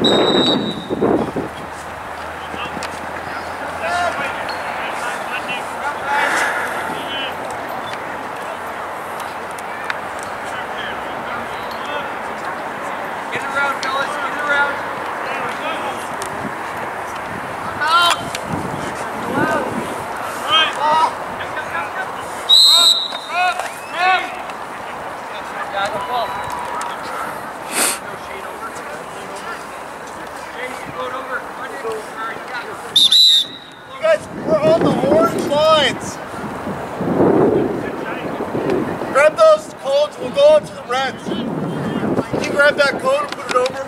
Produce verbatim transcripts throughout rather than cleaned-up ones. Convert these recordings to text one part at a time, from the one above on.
Grab those cones, we'll go on to the reds. Can you grab that cone and put it over?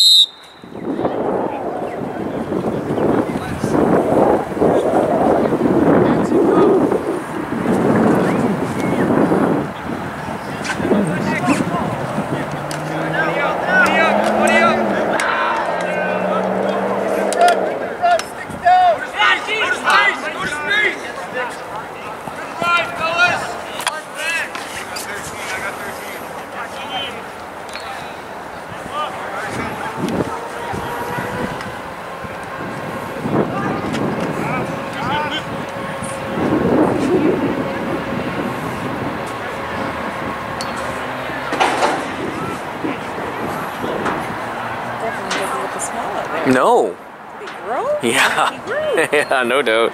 No. Did he grow? Yeah. He grew. Yeah, no doubt.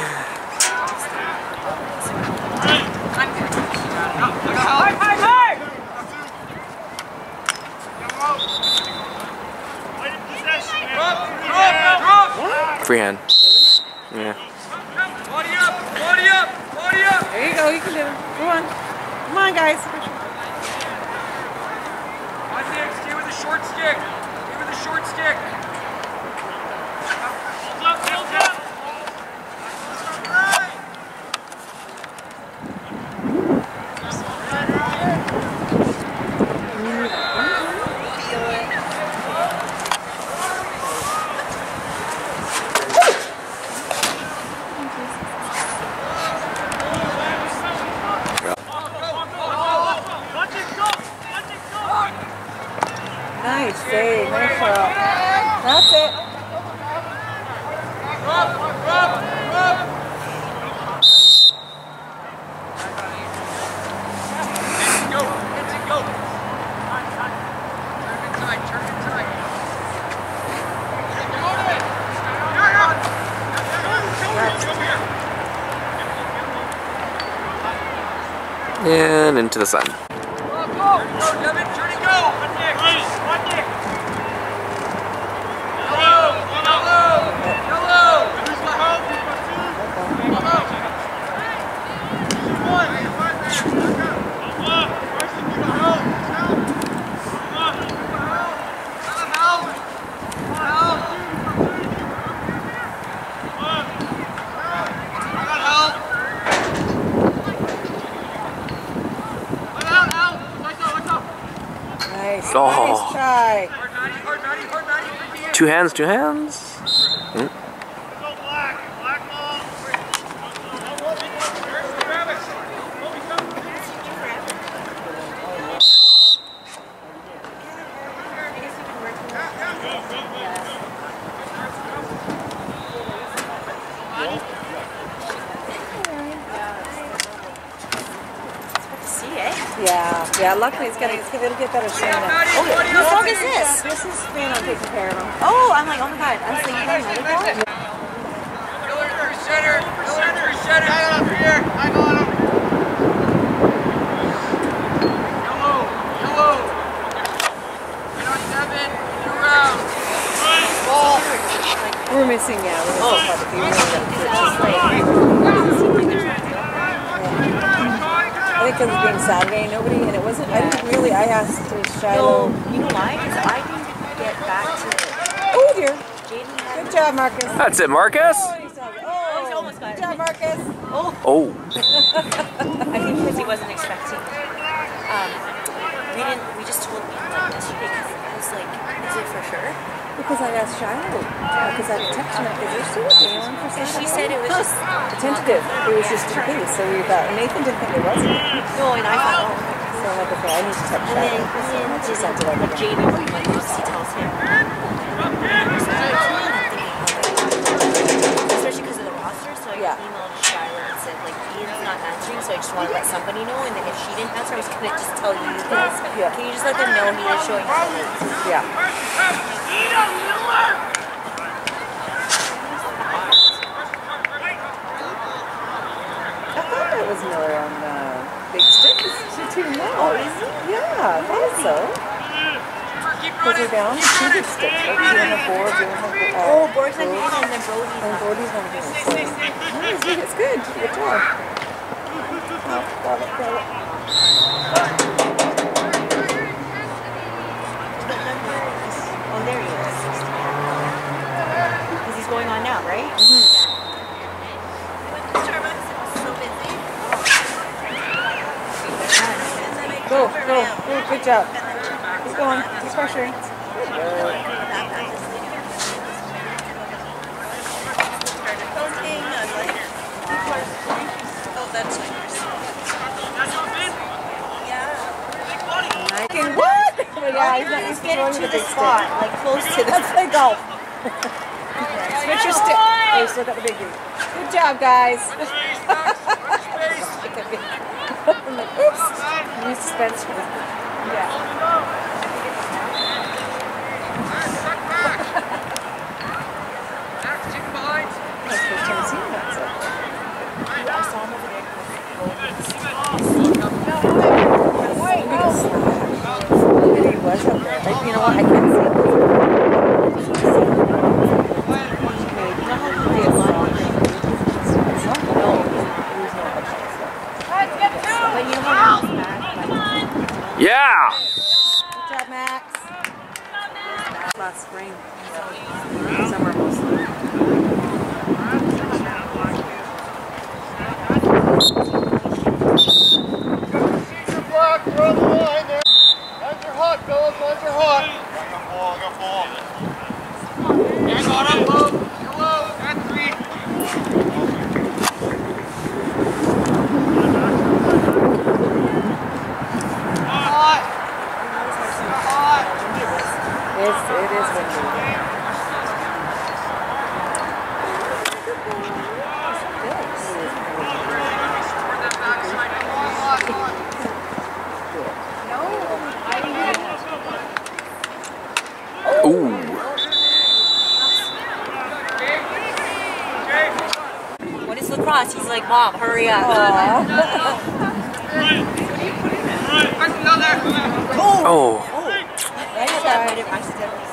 Freehand. Yeah. Body up! Body up! Body up! There you go, you can do it. Come on. Come on, guys. On Nick, stay with the short stick. Stay with the short stick. Hold up, hold up. Nice save. Nice shot. That's it. Go, go. Turn inside, turn inside. And into the sun. Go, go, Devin, turn and go. One Nick, one Nick. Yellow, yellow, yellow. Who's the help? Nice. Oh. Nice try. Two hands, two hands. Mm. Yeah, yeah. Luckily, it's gonna, it's gonna get better soon. Oh, Whose dog is this? This is man. I'm taking care of him. Oh, I'm like, oh my god, I was thinking that another dog. Miller through center. Miller through center. Hang on up here. Hang on up. Yellow. Yellow. Get on seven. Get around. Ball. We're missing, yeah. We're missing oh. Public. We're Just like, I think because it's being Saturday, nobody, and it wasn't, I didn't really, I asked Shiloh. no, you know why? Because I didn't get back to it. Oh dear. Jaden had Good job, Marcus. That's it, Marcus. Oh, he's done it. Oh, he's almost got it. Good job, Marcus. Oh. Oh. I think because he wasn't expecting. Um, we didn't, we just told me like yesterday because I was like, is it for sure? Because I asked Shiloh. Because I texted her, is there still a game on for Saturday? She said it was just a tentative. It was just in case. So we thought, Nathan didn't think it was. no, and I thought, oh, So like I said, I need to text And then, Shannon. So and once you then sent it out like again. Jaden, like Lucy tells him. Especially because of the roster, so I Yeah. emailed Shyla and said like Ian's not answering, so I just want to let somebody know. And then if she didn't answer, I was gonna just tell you guys. Yeah. Can you just let them know he is showing up late? Yeah. I thought that was Miller on the big stick. Is she too low? Oh, is he? Yeah, I thought so. Because they're down two big sticks, right? Two and a four, two and a four. Uh, Oh, Borg's on Brody. here and then Brody's And on. Brody's on here. So, no, it's good. It's good. Good job. Oh, got it, got it. What number is? Oh, there he is. Because he's going on now, right? Mm-hmm. Go, go, go. Good job. Keep going. Keep pressuring. Good work. Oh, that's yours. I can what? Yeah, he's not Just used to get going into with the the big spot, stick. like close to the. Let's play golf. Switch your stick. Oh, you still got the big dude. Good job, guys. I'm like, oops. New suspense. Yeah. That's the first time I've seen that, so. I saw him over there. Maybe he was up there. Like, you know what? I can't see him. Maybe. You know how he is? No, he's not. But you know how he's back. Yeah! Good job, Max. Last spring. Summer mostly. Block, you're on the line there. Lines are hot, fellas. Lines are hot. I got ball, I got ball. Yeah, got him. Low. You're low. At three. Hot. Hot. It's, it is windy. Ooh. When it's lacrosse, he's like, Mom, hurry up. Oh. I had that bit of accidentally.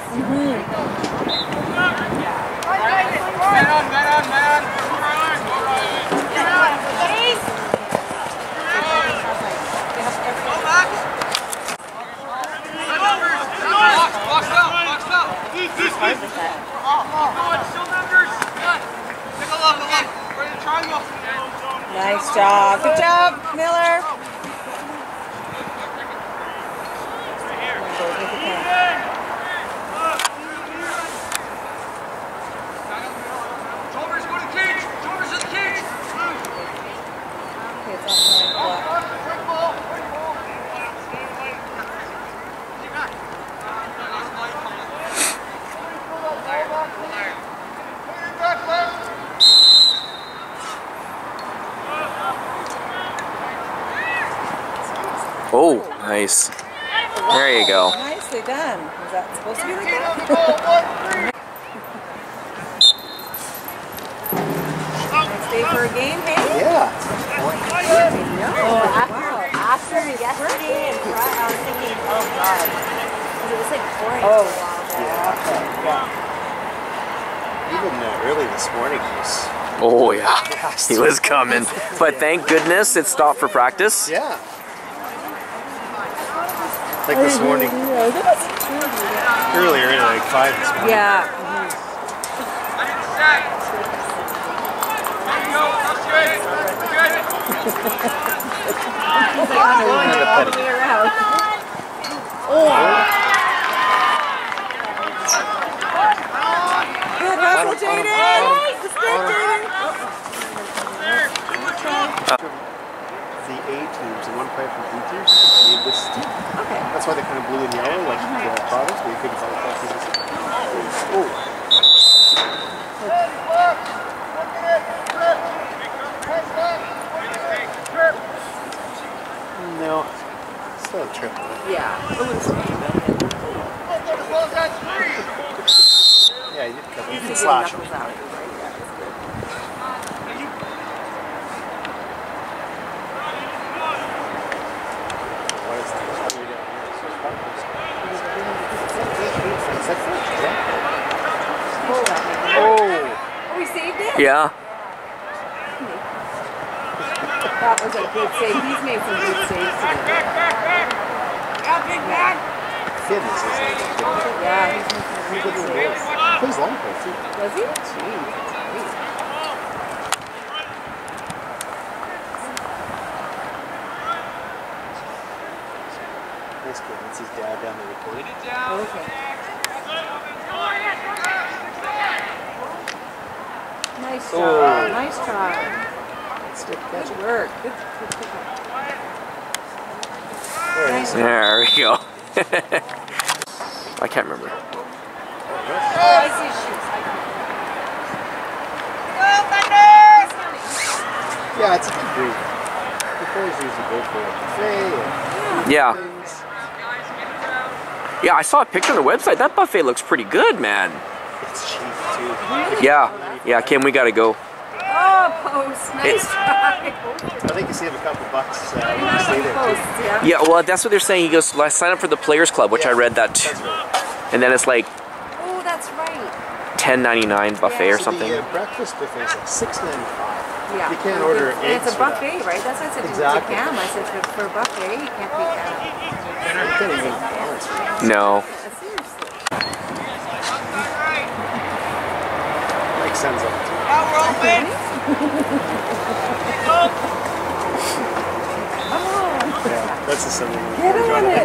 Man on, man on, man on. Go, Max. Box, box out, box out. Go on, still numbers. Take a look, a look. Ready to triangle. Nice job. Good job, Miller. Go, take your time. Shoulders go to the cage. Shoulders to the cage. Okay, it's outside. Block. Quick ball, quick ball. Oh, nice. There you go. Nicely done. Was that supposed to be like that? Next day for a game, hey? Yeah. Oh, After, after yesterday and Friday, I was thinking, oh God. Because it was like pouring Oh. for a while. Yeah. Yeah. Even uh, early this morning, he was. Oh, yeah. He was coming. But thank goodness it stopped for practice. Yeah. Like this morning, earlier, like five this morning. Yeah. Set. There you go. That's good. Good. All the way around. Good hustle, Jaden. Good, Jaden. The eight teams and one player from B teams made this team. Okay. That's why they're kind of blue and yellow, like the products, but you couldn't tell what team this is. Oh. No. Still a triple. Yeah. It was Yeah, you did cover. You Easy can to slash get him. knuckles out. Right? Yeah, that's good. What is that? What's way down here? So it's probably Is that French? Yeah. Oh. Oh, we saved it? Yeah. That was a good save. He's made some good saves today. Finn is his name. Yeah, he's made some Pretty good good saves. He plays long play too. Does he? Jeez. Nice kid. That's his dad down there recording. Okay. Nice job. Oh. Nice try. Stick Good catch. work. Good, good pickup. There it is. There we go. I can't remember. Oh, I see his shoes. Yeah, it's a good breed. The boys usually go for a buffet or Yeah. things. Yeah, I saw a picture on the website. That buffet looks pretty good, man. It's cheap too. Yeah. Yeah, Kim, we gotta go. Oh, post. Nice It- try. I think you save a couple bucks uh, when you stay there Post, too. yeah. Yeah, well, that's what they're saying. He goes, "Let's sign up for the Players Club," which I read that too. That's right. And then it's like Oh, that's right. ten ninety-nine buffet Yeah. or So something. the uh, breakfast buffet is like six ninety-five. Yeah. You can't order And eggs it's a for that. buffet, right? That's what I said Exactly. to Cam. I said for, for a buffet, you can't beat that. You can't even balance it. No. Seriously. Mike sends up. Now we're open. Oh, Yeah, that's just something. get on it.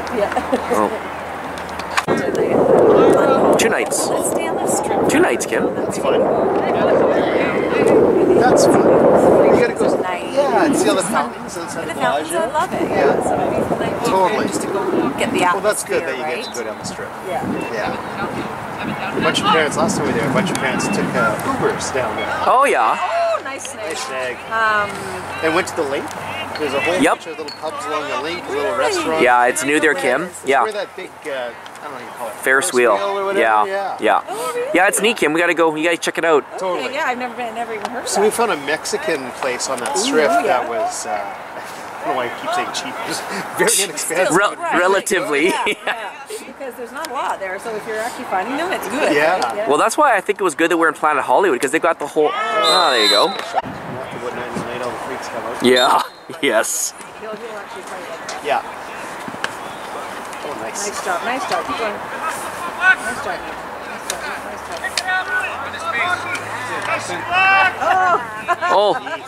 Yeah. Oh. Two nights. Let's stay on the strip. Two nights, Kim. That's fine. That's fine. You gotta go. Nice. Yeah, and see all the fountains inside The the fountains, I Bellagio. love it. Yeah. Yeah. So it'd be like Totally. just to go get the atmosphere, Well, that's good that you right? get to go down the strip. Yeah. Yeah. A bunch of parents, last time we were there, a bunch of parents took uh, Ubers down there. Oh, yeah. Oh, nice snag. Nice snag. Um, And went to the lake. There's a whole Yep. bunch of little pubs along the lake, a little Really? restaurant. Yeah, it's new there, Kim. It's Yeah. where that big, uh, I don't know what you call it. Ferris wheel. or whatever. Yeah. Yeah. Yeah. oh, really? Yeah, it's neat, Kim. We gotta go. You gotta check it out. Totally. Okay, yeah, I've never been, never even heard of So we that. found a Mexican place on that strip Ooh, yeah. that was, uh, I don't know why I keep saying cheap, just very inexpensive. Still, Rel- right. relatively. Yeah, yeah. Because there's not a lot there, so if you're actually finding them, it's good. Yeah. Right? Well, that's why I think it was good that we're in Planet Hollywood, because they got the whole. Oh, there you go. After what night and night all the freaks come out. Yeah. Yes. You'll, you'll actually probably like that. Yeah. Oh, nice. Nice job, nice job. Keep going. Nice job. Nice job, nice job. Oh! Oh.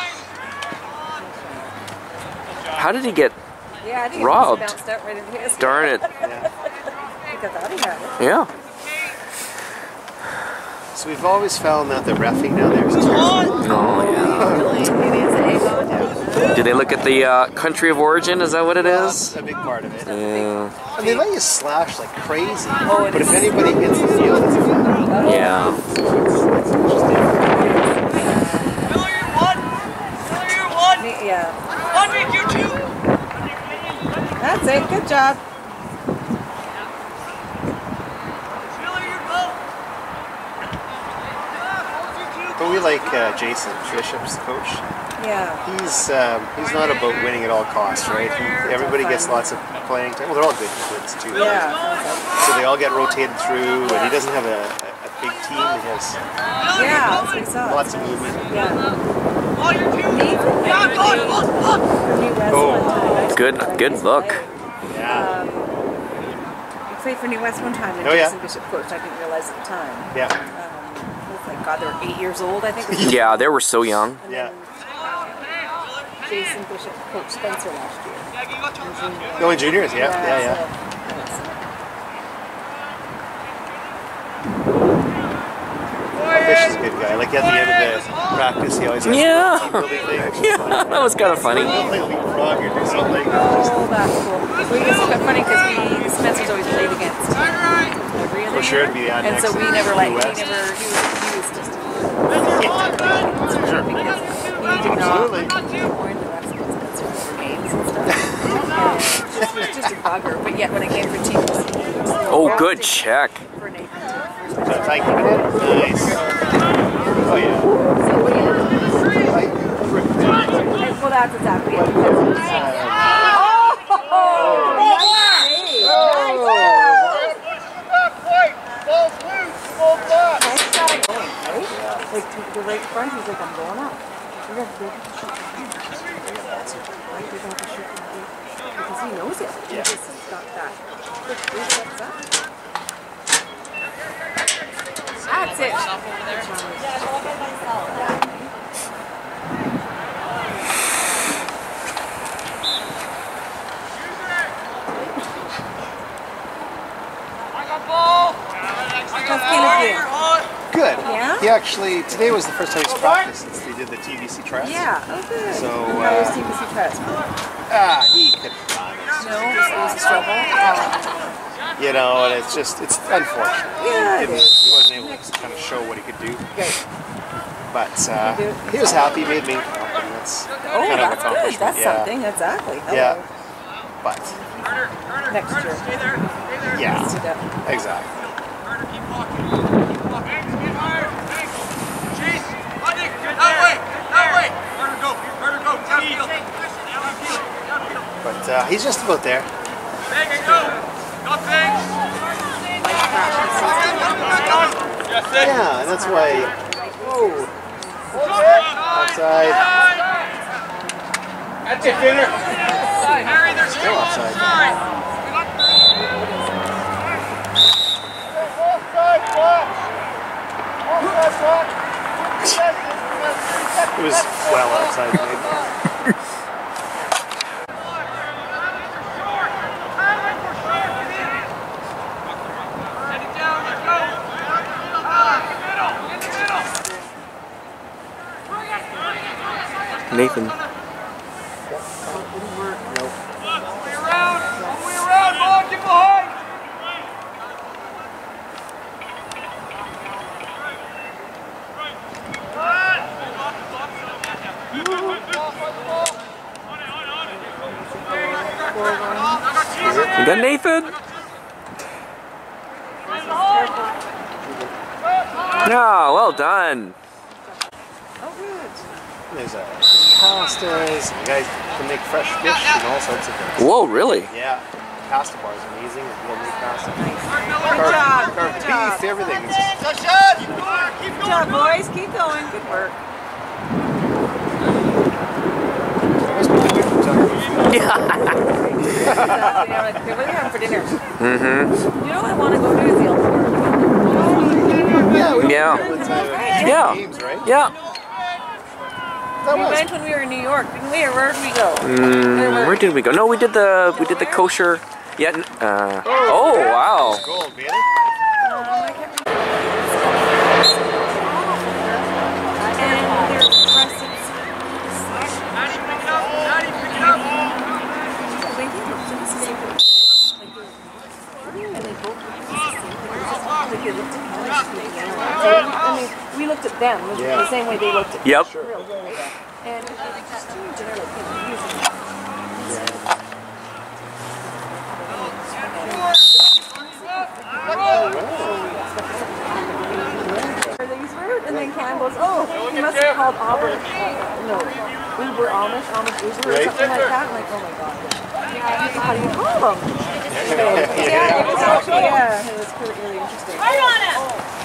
How did he get? Yeah, I think Robbed. it just bounced out right into his. Darn it. Yeah. I thought he had it. Yeah. So we've always found that the reffing down there is terrible. Oh, yeah. Really? It is a Avon. Did they look at the uh, country of origin? Is that what it That's is? a big part of it. Yeah. And they let you slash like crazy. Oh, it but if is. anybody hits the field, it's a foul. Yeah. Failure one. Failure one. Me- Yeah. One make you two. That's it. Good job. Failure both. But we like uh, Jason Bishop's coach. Yeah. He's um, he's not about winning at all costs, right? He, everybody gets lots of playing time. Well, they're all good kids too. Yeah. So they all get rotated through, and he doesn't have a, a, a big team. He has Yeah, that's what we saw. lots of movement. Yeah. All your two. Me, Yeah, go on. Look, look. for New West Oh. one time. I Good- played- good I look. played, Yeah. Um, I played for New West one time, and Oh, yeah. Jason Bishop coached. I didn't realize at the time. Yeah. Um, it was like, God, they were eight years old, I think. Yeah, they were so young. And Yeah. then, uh, Jason Bishop coached Spencer last year. No, in juniors, yeah, yeah, yeah. So, Fish is a good guy. Like at the end of the practice, he always has Yeah. team building things. Yeah, that was kind of funny. We'll play leapfrog or do something. Oh, that's cool. We it's funny because we Spencer's always played against every other For sure, it'd be year. the And so next we never like he West. never he was, he was just Sure. because he did Absolutely. not warn the rest of Spencer for games and stuff. And it was just a bugger. But yet when it came for teams, Oh, good check. for Nathan. So thank you. Nice. Oh yeah. Well, that's exactly it. Oh! Like to the right front, he's like, I'm going up. You're gonna have to shoot from here. Right? You're gonna have to shoot from here. Because he knows it. He just has got that. Quick three steps up. That's it. How's Caleb doing? Good. Yeah? He actually, today was the first time he's practiced since they did the T V C trials. Yeah, oh good. So, And how was uh, T V C test? Ah, he could No, it was a struggle. Oh, You know, and it's just, it's unfortunate. yeah, it He, is. he wasn't able to kind of show what he could do. Good. But uh, he was happy, made me happy. That's Oh, kind of that's good. accomplishment. That's yeah. something. Exactly. Hello. Yeah. But, Next year. yeah, Let's do that. exactly. But uh, he's just about there. Yeah, and that's why. Whoa. Outside. That's it, dinner. Still outside. It was well outside, maybe. Nathan. You got Nathan? Yeah, well done. Oh, good. There's uh, pastas. You guys can make fresh fish and all sorts of things. Whoa, really? Yeah, pasta bar is amazing. We'll make pasta. Good Carved, job. carved Good job. beef, everything. It's just, Good job, boys. Keep going. Good work. must be good for talking. Exactly. They're like, okay, what are we having for dinner? Mm-hmm. You know what I want to go do is the Alta Park. Yeah, we Yeah. went one time at Yeah. games, right? Yeah. That We was. went when we were in New York, didn't we? Or where did we go? Mm, where did we go? No, we did the we did the kosher. Yeah. n- Uh, oh wow. Gold, Bailey. Um, I can't remember. And their russets. They did look just the same. Like they and they both looked just the same. Like they looked at college students. So, I mean, we looked at them Yeah. the same way they looked at Yep. real, right? And it's strange, and they're like confusing. And then Cam goes, oh, he must have called Auburn, uh, no, Uber Amish, Amish Uber or Right. something like that. I'm like, oh my god. How do you call them? Yeah, it was actually, yeah, it was really, really interesting. Right on it!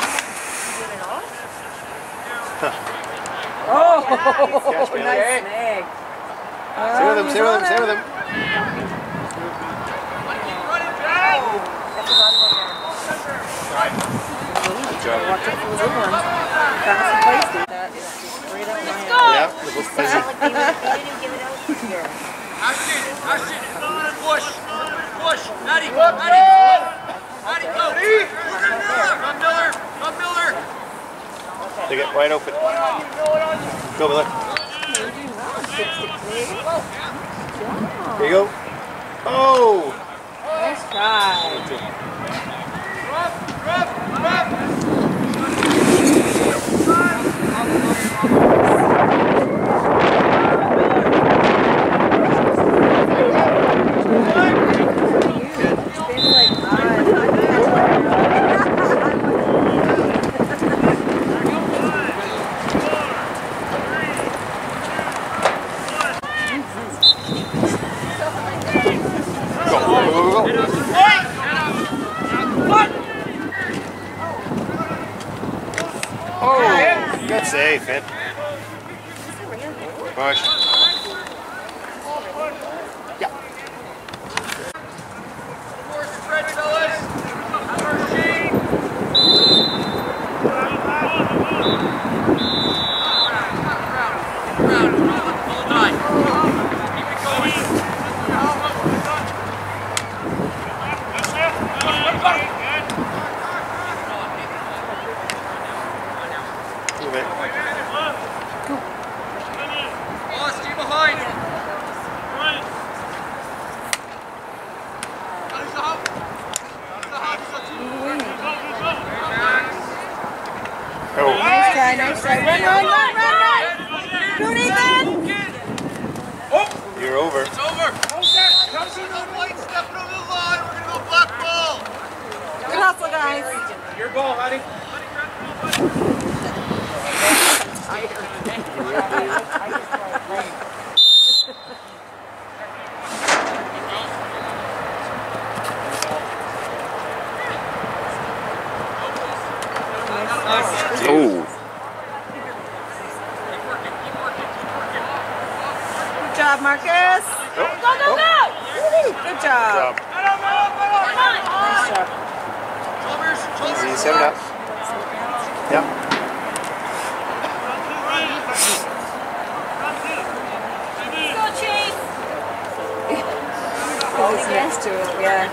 Oh, Catch, Bailey. nice snag. Stay with him, stay with him, stay with him. Good job. Watch out for those other ones. Fast and feisty. That is just straight up my Yeah, it was busy. Push! Push! Maddie! Maddie! Maddie, go! Run Miller! Run Miller! Take it. Wide open. Go, Miller. There you go. Oh! Nice try. Good save, Finn. Push. Yeah. Nice try, nice try. Run, run, run, run, run! Go, Nathan! You're over. It's over. Come see the white stepping over the line. We're going to go black ball. Good hustle, guys. Your ball, honey. Oh. Good job, Marcus. Go, go, go, go! Good job. Nice job. Easy, seven up. Yep. Go, Chase! He's next to him, yeah.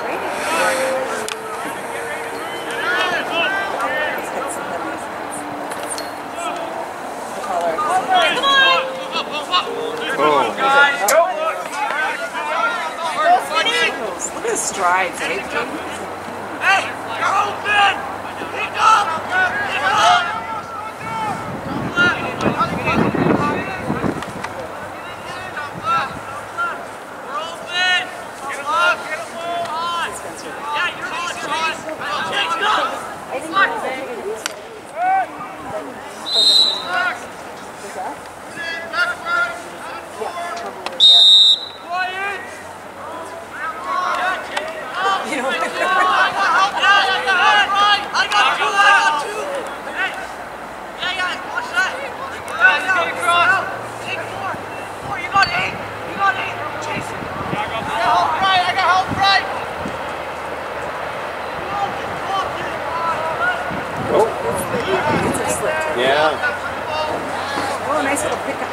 Guys, go! Look at his strides, eh? Hey, you're open! Pick up! Pick up! We're open! Get him up! Get him on! Yeah, you're on! You're on! Chase, go! Quiet! I got two, I got two! Hey! Yeah, yeah, watch that! Guys, get across! Take four! Four, you got eight! You got eight! Chase it! I got help right! I got help right! Oh. Yeah. Oh, nice little pickup.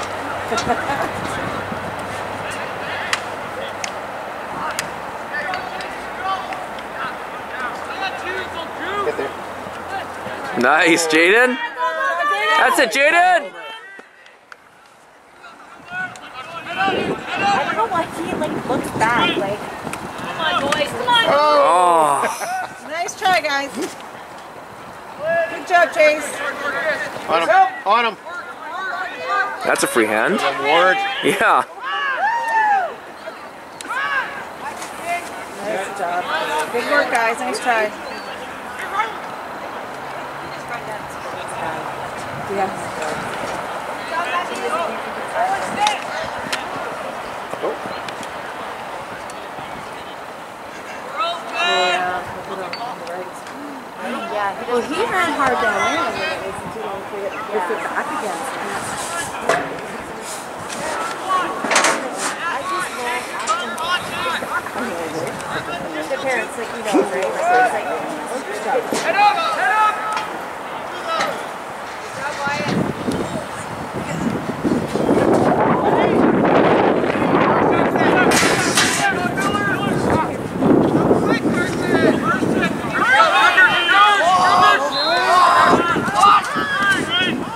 Get there. Nice, Jaden. That's it, Jaden. I don't know why he like looks back. Like, come on, boys, come on. Oh. Nice try, guys. Good job, Chase. On him. On him. That's a free hand. Ward. Yeah. Nice job. Good work, guys. Nice try. Yeah. Oh. Yeah. Well, he ran hard down there, and then it wasn't too long for it to lift it back again. The parents, like, you know, right? So it's like, oh, good job. Head up! Head up! Good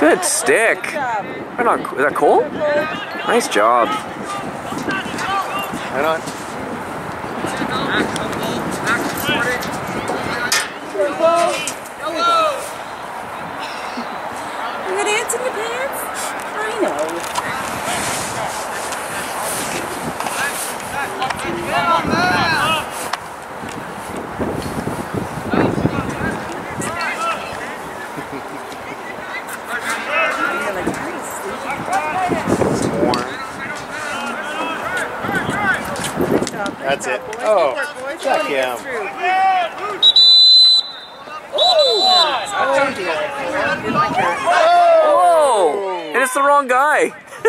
Good stick. Right on. Is that Cole? Nice job. Right on. You got ants in your pants? I know. That's it. Oh, check him. Oh! And it's the wrong guy.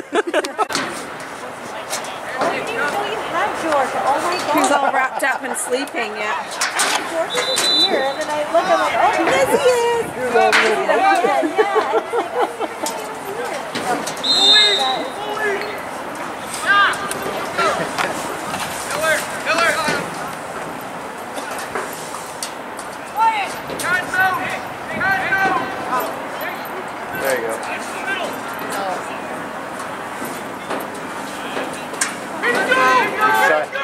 He's all wrapped up and sleeping, yeah. George isn't here, and then I look, I'm like, oh, yes, he is. There you go. Sorry.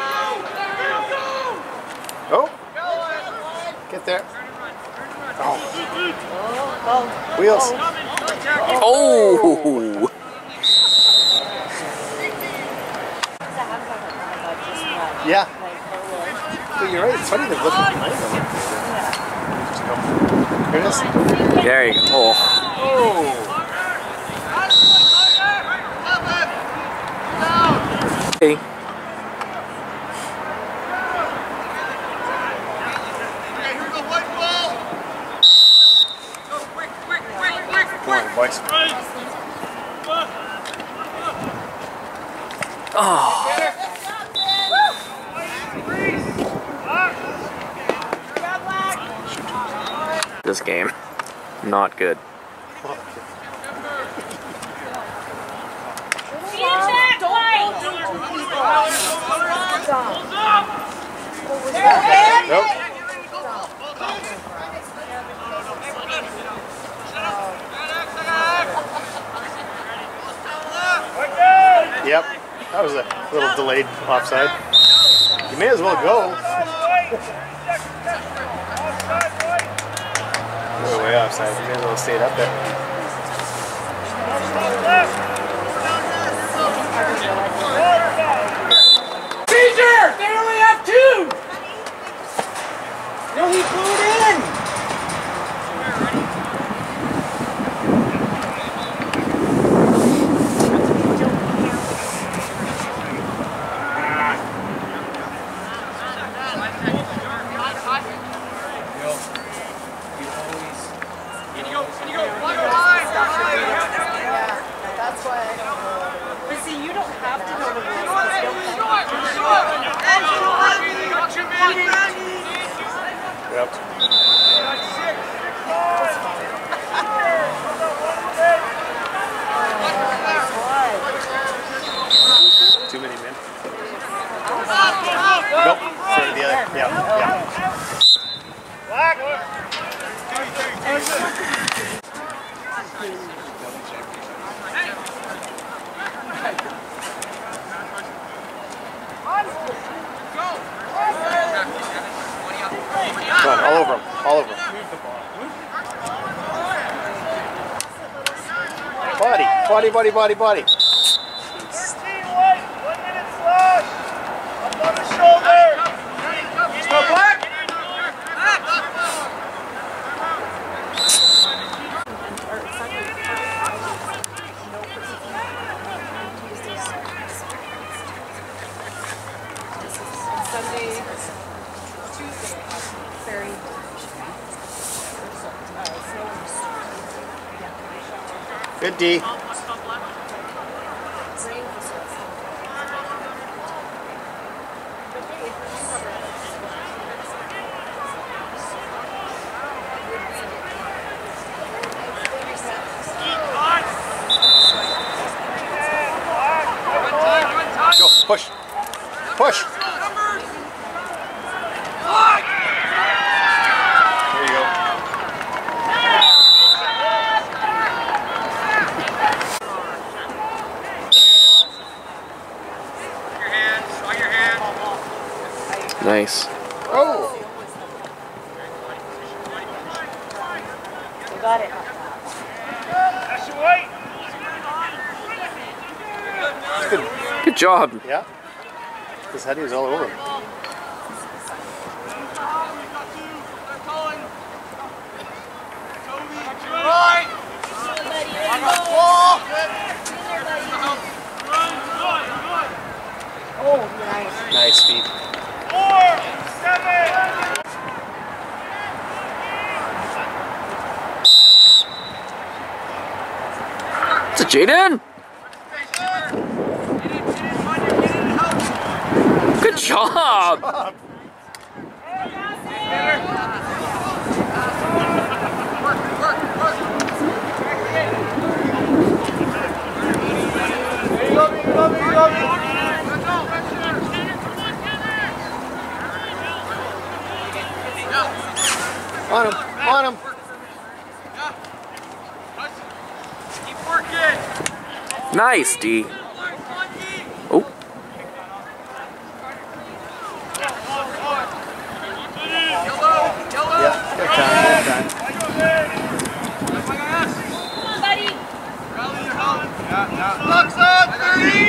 Oh! Get there. Oh. Wheels. Oh! Yeah. But you're right, it's funny they're looking behind them. Just go. Here it is. There you go. Oh. Oh! Hey. Come on, boys. Oh. This game, not good. Nope. Yep, that was a little delayed offside. You may as well go. Way, way offside. You may as well stay up there. Caesar! They only have two! No, he blew it in! Yep. Too many men. Nope. Sorry, the other. Yeah. Yeah. Come on, all over him. All over him. Body, body, body, body, body. thirteen white, one minute slash. Up on the shoulder. Still black? Sunday, Tuesday, ferry. Good D. Go, push. Push. There you go. Nice. Oh! We got it. Good job. Yeah. His head was all over him. Nice feed. Four, seven. It's a Jaden. Good job. On him, on him. Keep working. Nice, D. Oh. Yeah, good time, good time. Bucks on thirty.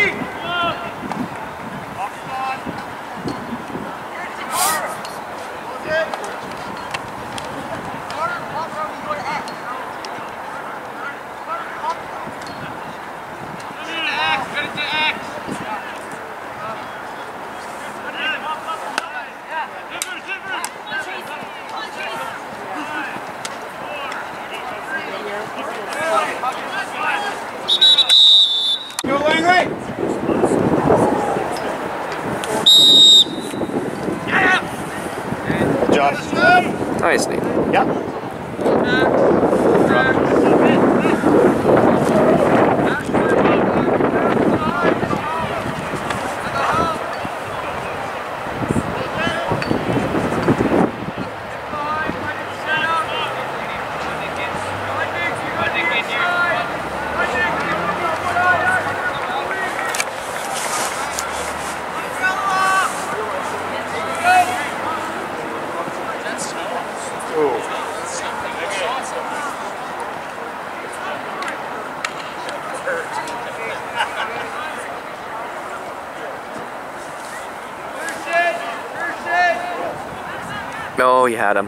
Go Langley! Good job. Nice, Nate. Yeah. Oh, you had him.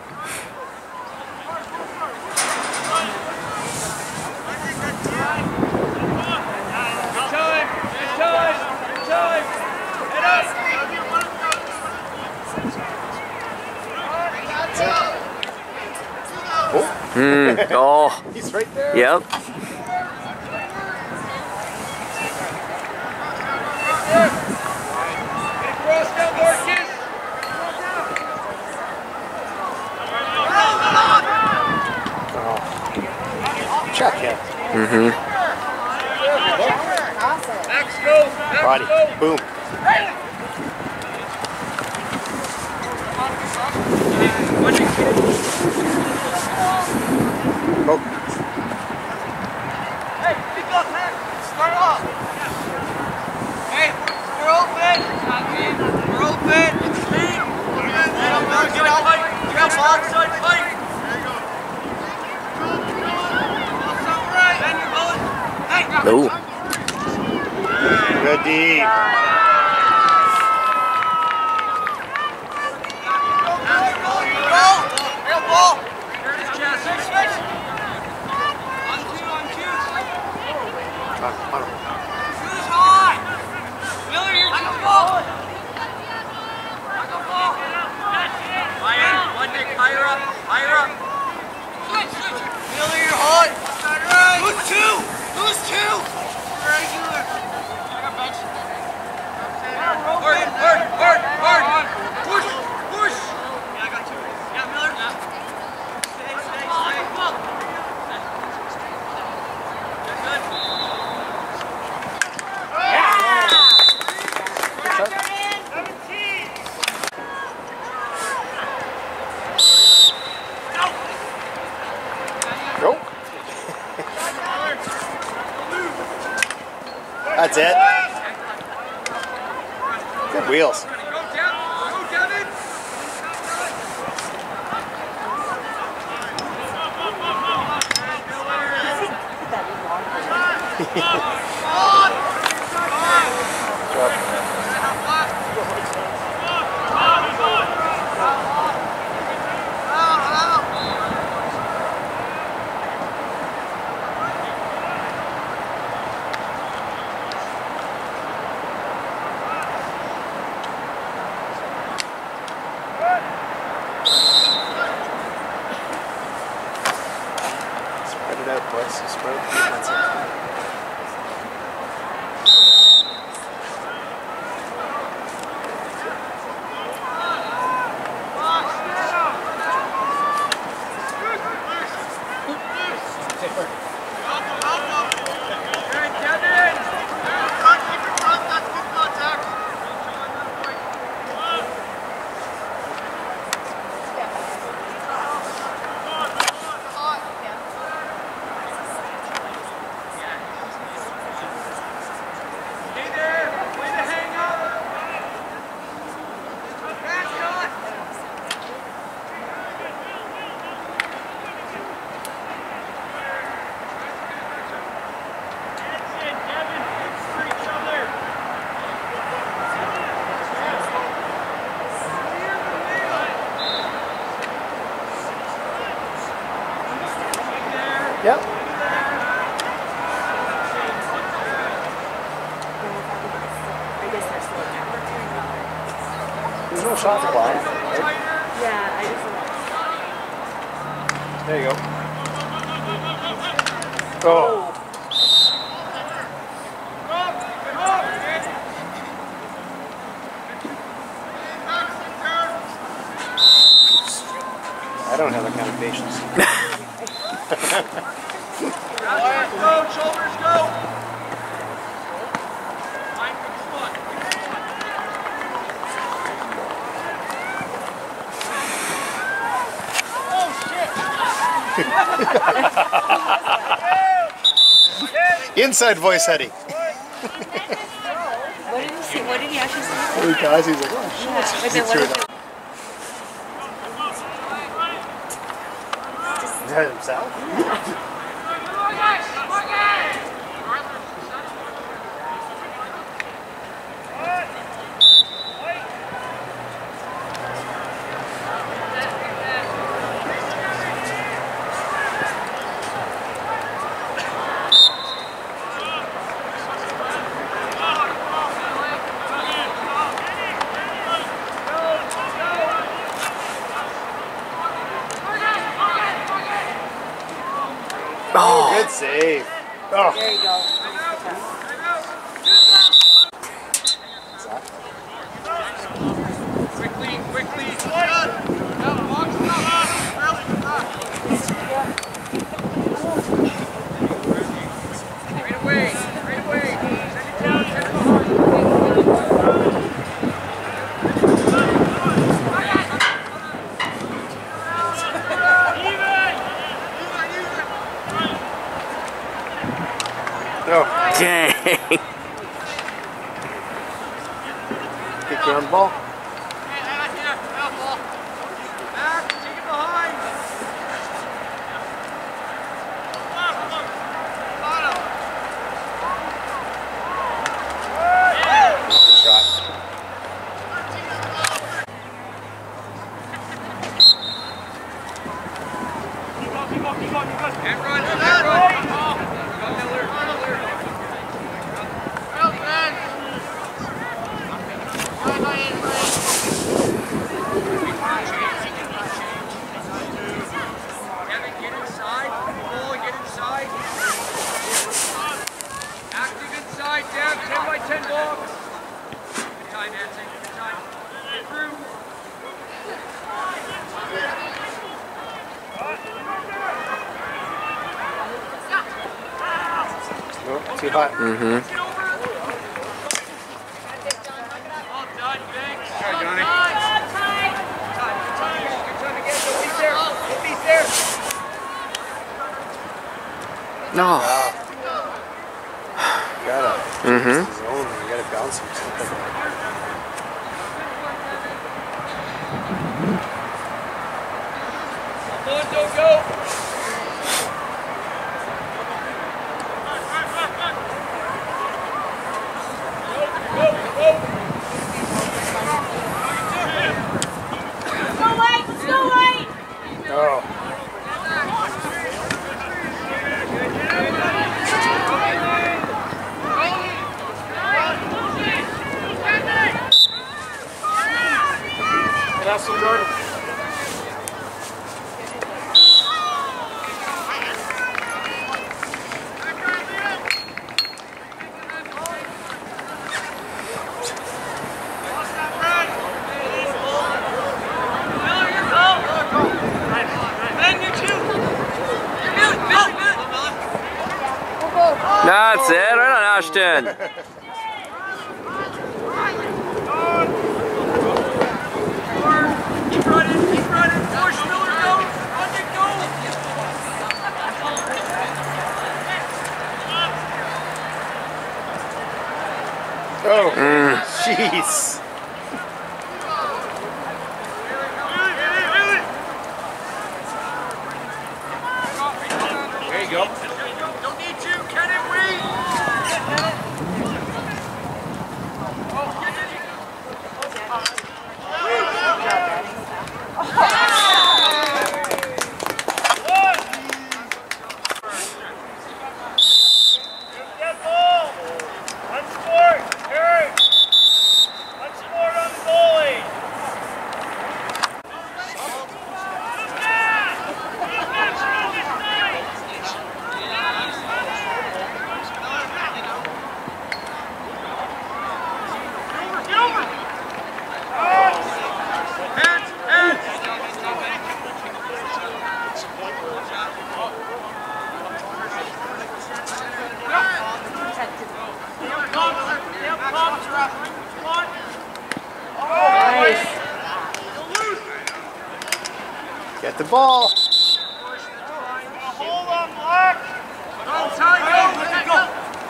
Hmm. Oh. He's right there. Yep. Check him. Mm-hmm. Next go. Next Body. go. Boom. Go. Hey, pick up, man. Start off. Hey, we're open. We're open. Speed. Get out, get out, fight. Get out, box side, fight. There you go. Outside right. Then you're going. Hey. No. Good D. Go. Real ball. Here's his chest. Switch, switch. On two, on two. On, on him. Who's high? Miller, you're too ball. Like a ball. Higher, one Nick, higher up, higher up. Switch, switch. Miller, you're hot. Right. Who's two? Who's two? Regular. I got bench. Hard, hard, hard, hard. Push, push. Yeah, I got two. Yeah, Miller. Yeah. Stay, stay, stay. Come on. Go. That's it. Good wheels. Go down. Go down Spread it out, boys. Spread the defense out. Yep. There's no shot clock. Right? Yeah, I just. There you go. Oh. I don't have that kind of patience. Go, shoulders go! Inside voice, Eddie. What did he say? What did he actually say? He guys, he's like, oh shit. Yeah, but He then what threw did it up. Is that himself? Oh, Good save. Oh. There you go. Quickly, quickly! Box Right away, right away! Send it down, send it behind! No. dang. Kick you on the ball. Back, take it behind! Good shot. And run, and run! Go Miller, Miller! Well done! Kevin, get inside. Ball, get inside. Active inside, Dev. ten by ten box. Good time, Anson. Good time. Get through. No, too hot. Mm-hmm. Get over. Well done, thanks. Good, Johnny. Good time. Good time. Good time again. Don't be there. Don't be there. No. You gotta Mm-hmm. change the zone. You gotta bounce him. Come on, don't go. That's it, right on Ashton. Keep running, keep running. Push, Miller, go. On you go. Oh, jeez. There you go. Don't need you, can it wait? Get ball. One sport. Eric. One sport on the goalie. Hands, hands. Get the ball. Hold on, Black. Go, Ty, go. Let go.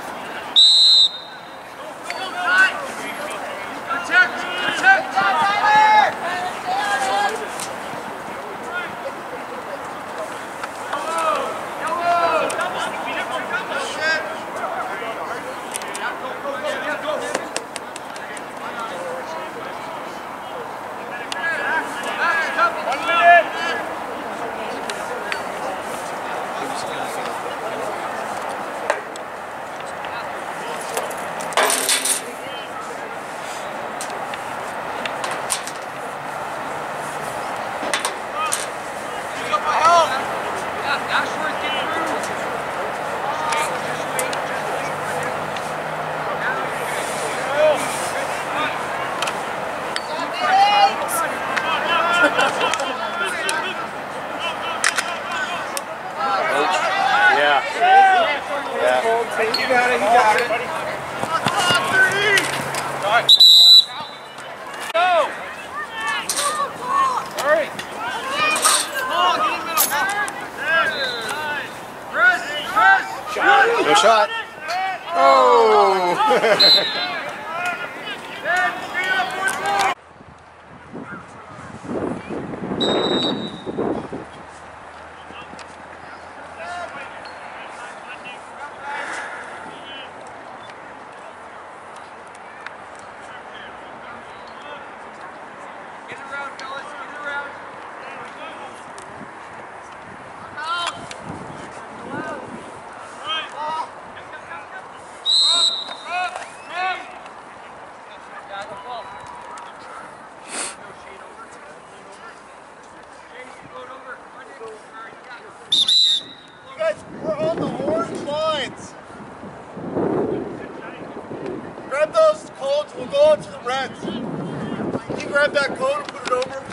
Go, Ty. Protect, protect. One minute. Yeah. Yeah. You got it, you got it. Go. Hurry. No shot. Oh! Get it around, fellas. Get it around. You guys, we're on the orange lines. Grab those codes, we'll go into the reds. Can you grab that code and put it over?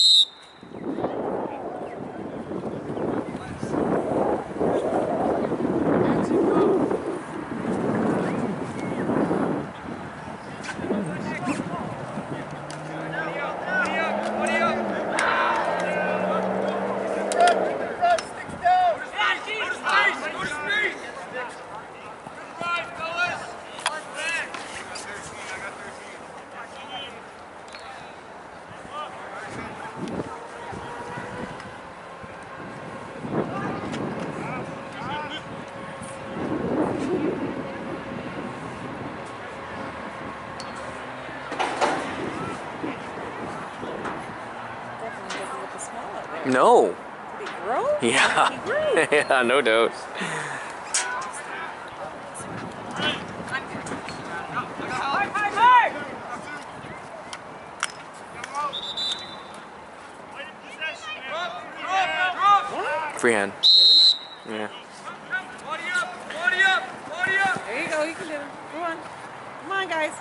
No. Did he grow? Yeah. He grew. Yeah, no doubt. Freehand. Yeah. Body up, body up, body up. There you go, you can do it. Go on. Come on, guys.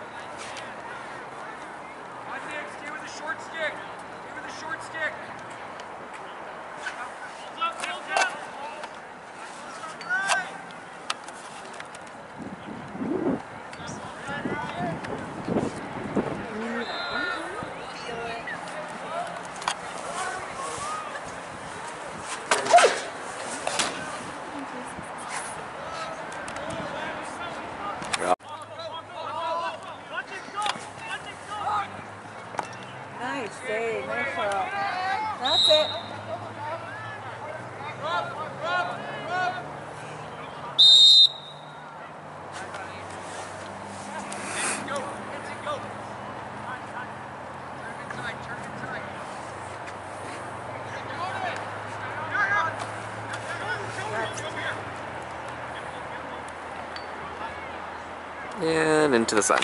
On Nick, stay with the short stick. Stay with the short stick. Hold up, hold up. And into the sun.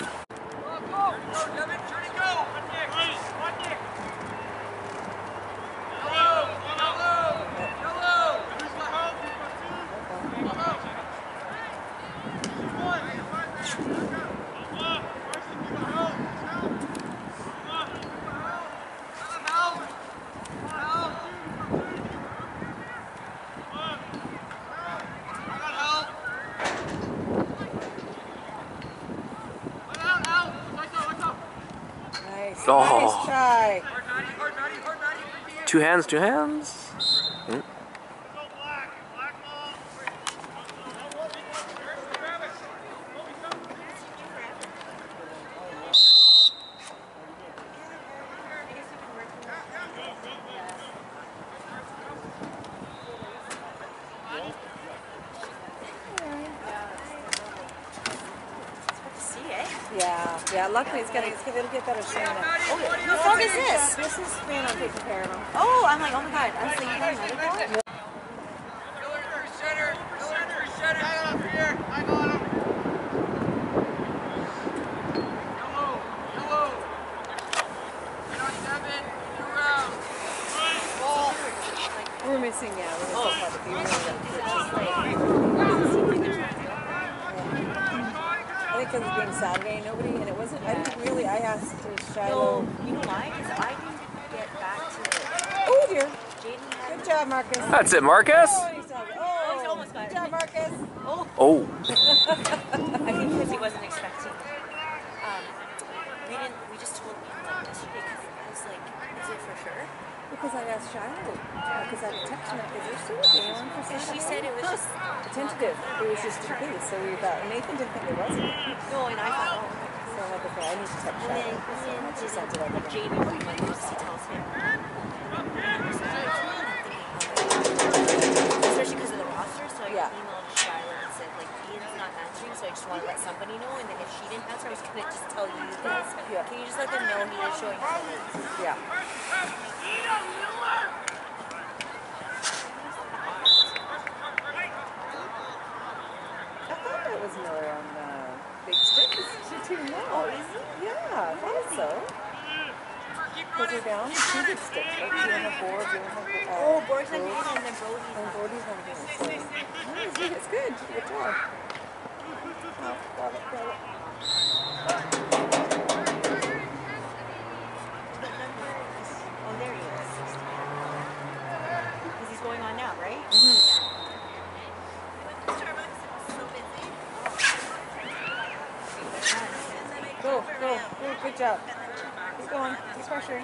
Nice. Oh. Nice try. Two hands, two hands. Mm. Yeah, yeah. Luckily, it's gonna, it's gonna it'll get better soon. Oh, whose dog is this? This is man. I'm taking care of him. Oh, I'm like, oh my god. I was like, you got another dog? Center, center, center. I got him here. I got him. Yellow, yellow. Get on seven. Two rounds. Ball. We're missing, yeah. We're missing part of the game. I think because it's being Saturday, nobody, and it wasn't. I didn't really. I asked uh, Shiloh. No, you know why? Because I didn't get back to it. Oh dear. Jaden had. Good job, Marcus. That's it, Marcus. Oh, he's done it. Oh, he's almost got it. Good job, Marcus. Oh. Oh. I think because he wasn't expecting. Um, we didn't. We just told him like yesterday because I was like, is it for sure? Because I asked Shiloh. Because I texted her. Is there still a game on for Because Saturday? she said it was just Tentative. It was just in case. So we thought. Nathan didn't think it wasn't. no, and I thought, oh. So I had to say, I need to text And then, Shiloh. and then She sent it like over. Jaden, like Lucy tells him. Especially because of the roster, so I Yeah. emailed Shiloh and said like Ian's not answering, so I just want to let somebody know. And then if she didn't answer, I was gonna just tell you guys. Yeah. Can you just let them know he is showing up? Yeah. I thought that was Miller on the big stick. Is she too low? Oh, is he? Yeah, I thought so. Because we're down two big sticks. Like two and a four, two and a four. Uh, Oh, Borg's on Brody. green and then Brody's And on. Brody's on green. So, no, it's good. It's good. Good job. Oh, got it, got it. Oh, there he is. Because he's going on now, right? Go, go, go. Good job. Keep going. Keep pressuring.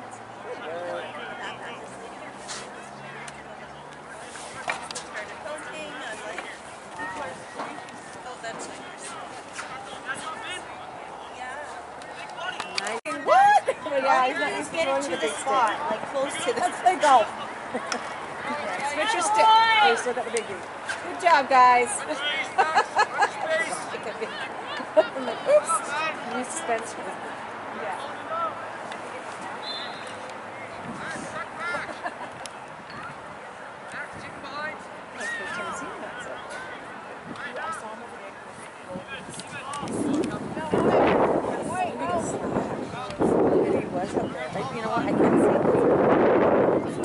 Nice. What? Yeah, he's not He's used to getting throwing to the the big spot, stick. like close to the. Let's play golf. Yeah, switch your stick. Oh, you still got the big lead. Good job, guys. I'm like, oops. I'm used to Spencer. Yeah. That's the first time I've seen that, so. I saw him over there. Maybe it's not. Maybe he was up there. Like, you know what? I can't see it.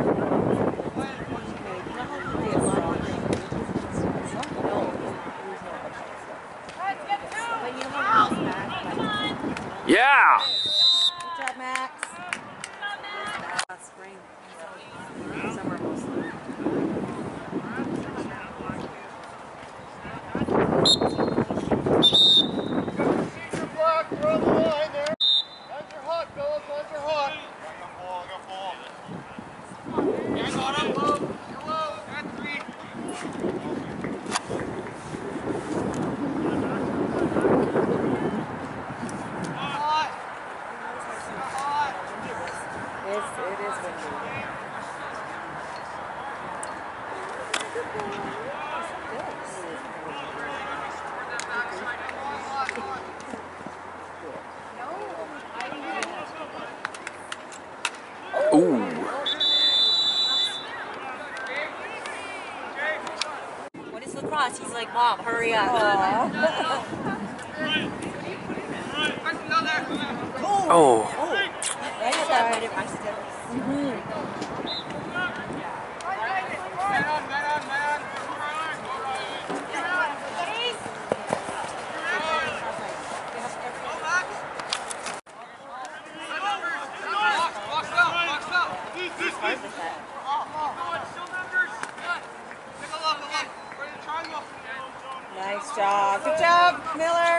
Maybe it's not. It's not. No. There's no okay, so. But you know how he was back? Like, Yeah. Good job, Max. Last spring. Summer mostly. Keep your block. You're on the line there. Lines are hot, fellas. Lines are hot. I got ball. I got ball. I got him. Yellow, yellow. At three. Hot. Hot. It's, it is windy. Ooh. when it's lacrosse, he's like, Mom, hurry up. Aw. Oh. Nice try. Mm-hmm. Nice job. Good job, Miller.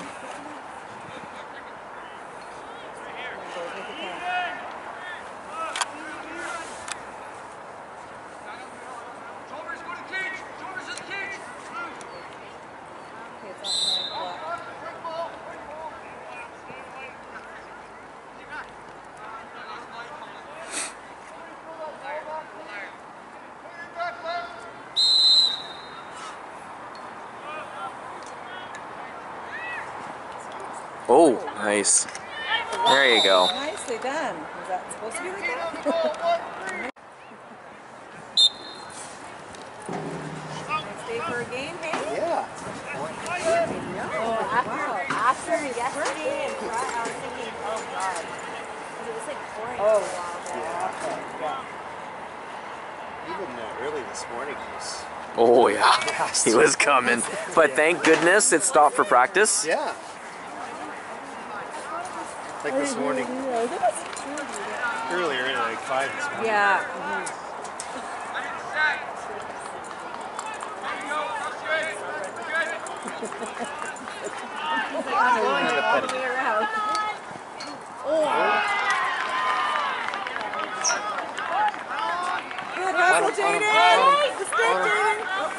Oh, nice. There you go. Nicely done. Was that supposed to be like that? Next day for a game, hey? Yeah. Oh, after, after yesterday and Friday, I was thinking, oh god. Because it was like pouring for a while there. Yeah. Even uh, early this morning he was. Oh yeah, he was coming. But thank goodness it stopped for practice. Yeah. Like this morning. Earlier, like five this morning. Yeah. Mm-hmm. All the way around. Good hustle, Jaden! The stick, Jaden!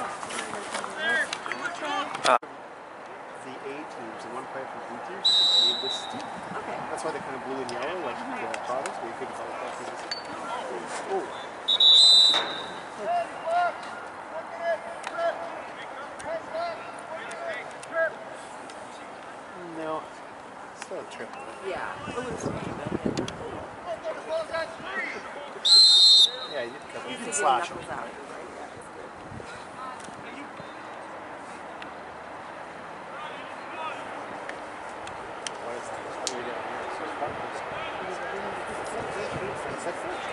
The A teams and one player from B teams made this team. Okay. That's why they're kind of blue and yellow, like the products, but you couldn't tell what that is. Oh. No. Still a triple. Yeah. Yeah, you did cover. You Easy can to slash get them. knuckles out. What is this? Way down here. So it's probably- Is that French?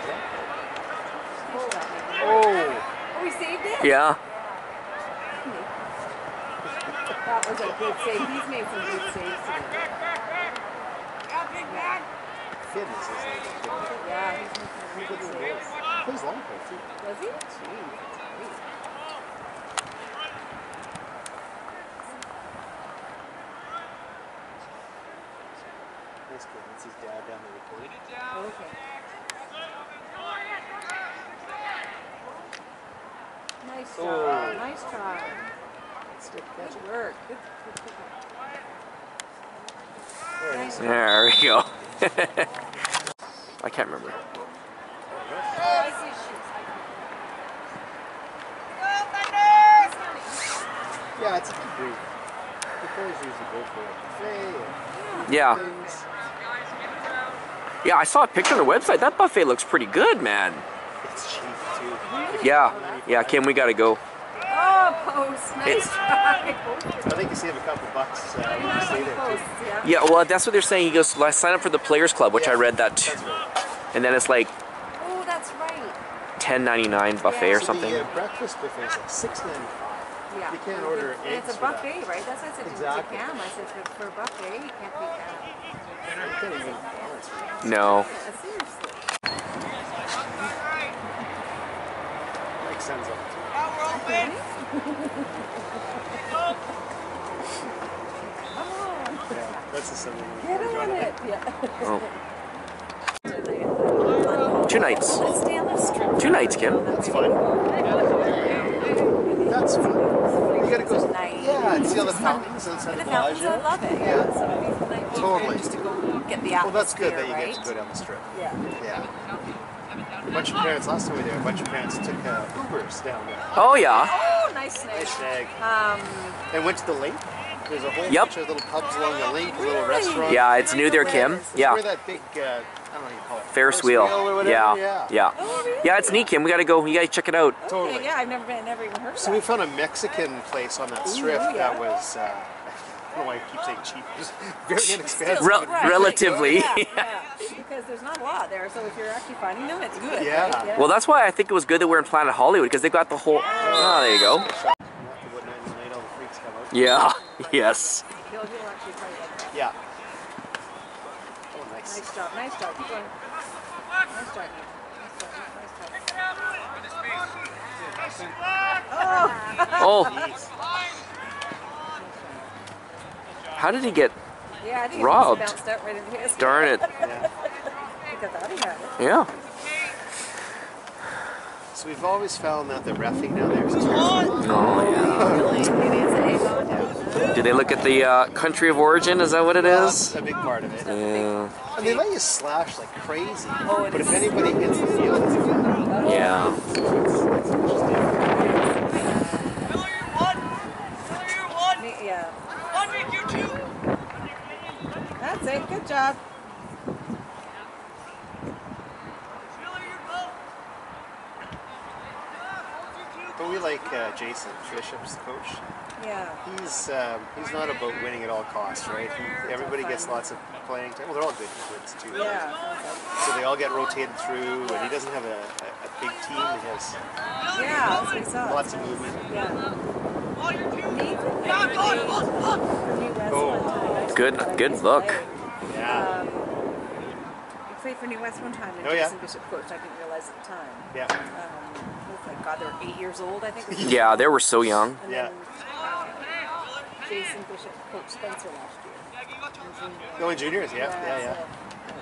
Yeah. Oh. Oh, we saved it? Yeah. That was a good save. He's made some good saves today. Fitness is like a good. Yeah, he's making some He good plays saves. Plays long play too. Does he? Jeez, that's great. Nice kid. That's his dad down there recording. Okay. Nice job. Oh. Nice try. Stick Good catch. work. Good, good pickup. There it Nice is. job. There we go. I can't remember. Oh, I see his shoes. Yeah, it's a good breed. The players usually go for a buffet or Yeah. things. Yeah, I saw a picture on the website. That buffet looks pretty good, man. It's cheap too. Yeah. Yeah, Kim, we gotta go. Oh, post. Nice It's- try. I think you save a couple bucks uh, when you stay there too. Post, yeah. Yeah, well, that's what they're saying. He goes, let's sign up for the Players Club, which I read that too. That's right. And then it's like Oh, that's right. ten ninety-nine buffet Yeah. or So something. the uh, breakfast buffet is like six ninety-five. Yeah. You can't order And it's eggs a for that. buffet, right? That's what I said to- Exactly. to Cam. I said for, for a buffet, you can't beat that. You can't even balance it. No. Yeah, seriously. Mike sends up too. Okay. Yeah, that's the similar one. Get on it. Yeah. Oh. Two nights. Let's stay on the strip. Two nights, Kim. That's fine. That's fine. You gotta go. Nice. Yeah, and see all the fountains inside The the fountains, Bellagio. I love it. Yeah. So these nights Totally. just to go get the Well, that's good that atmosphere, you get to right? go down the strip. Yeah. Yeah. A bunch of parents, last time we were there, a bunch of parents took uh, Ubers down there. Oh, yeah. Oh, nice Nice snag. snag. Um, And went to the lake. There's a whole Yep. bunch of little pubs along the lake, a little restaurant. Yeah, it's new there, Kim. It's Yeah. where that big, uh, I don't know what you call it. Ferris wheel. or whatever. Yeah. Yeah. Yeah. oh, really? Yeah, it's neat, Kim. We gotta go. You gotta check it out. Totally. Okay, yeah, I've never been, never even heard of So that. we found a Mexican place on that strip Ooh, yeah. that was, uh, don't know why I keep saying cheap. Just very inexpensive. Rel relatively. Yeah, yeah. Because there's not a lot there, so if you're actually finding them, it's good. Yeah. Right? Yeah. Well, that's why I think it was good that we're in Planet Hollywood, because they got the whole. Oh, there you go. Yeah. Yes. He'll, he'll actually tell you like that. Yeah. Oh, nice. Nice job, nice job. Keep going. Nice job, Nate. Nice job, nice job. Oh. Jeez. How did he get? Yeah, I think robbed? It just bounced out right into his. Darn it. Yeah. Look at that, he had it. Yeah. So we've always found that the reffing down there is terrible. Oh yeah. Really? It is an Avon. Do they look at the uh, country of origin? Is that what it is? That's a big part of it. Yeah. And they let you slash like crazy. Oh, it but is. if anybody hits the field, it's good. Yeah. Ne- Yeah. That's it. Good job. But we like uh, Jason Bishop's the coach. Yeah. He's um, he's not about winning at all costs, right? He, everybody gets lots of playing time. Well, they're all good kids too. Yeah. So they all get rotated through, and he doesn't have a, a, a big team. He has Yeah, that's what we saw. lots of movement. Yeah. Oh. Good. Good look. Yeah. Um, we played for New West one time, and Oh, yeah. Jason Bishop coached. I didn't realize at the time. Yeah. Um, oh my God, they were eight years old, I think. Yeah, they were so young. And Yeah. then uh, Jason Bishop coached Spencer last year. in junior. Oh, in juniors, yeah, yeah, yeah. so-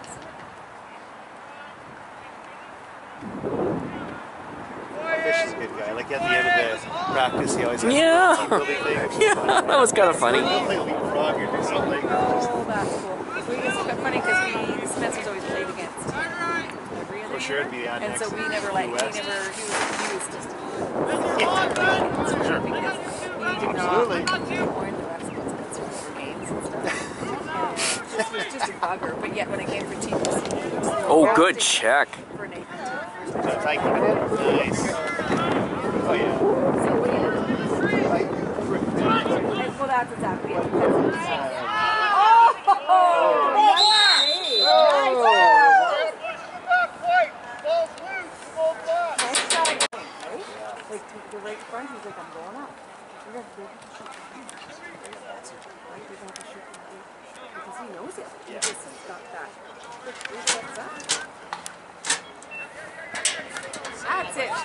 Fish is a good guy. Like at the end of the practice, he always has Yeah. team building things. Yeah, that was kind of funny. They'll play leapfrog or do something. Oh, that's cool. We it's funny because we Spencer's always played against every other For sure, it'd be year. the And so next we never like he West. never he was he was just Yeah. sure because he did Absolutely. not warn the rest of us Spencer for games and stuff. And it was just a bugger. But yet when it came for teams, Oh, good check. for Nathan to That's how you keep it in. Nice. Oh, yeah. So what do you well, that's exactly it. That's oh, nice save. Nice job. Like the right front, he's like, I'm going up. You're gonna have to shoot. Right? You're gonna have to shoot from here. Because he knows it. He Yeah. just he's got that. Three steps up. That's it.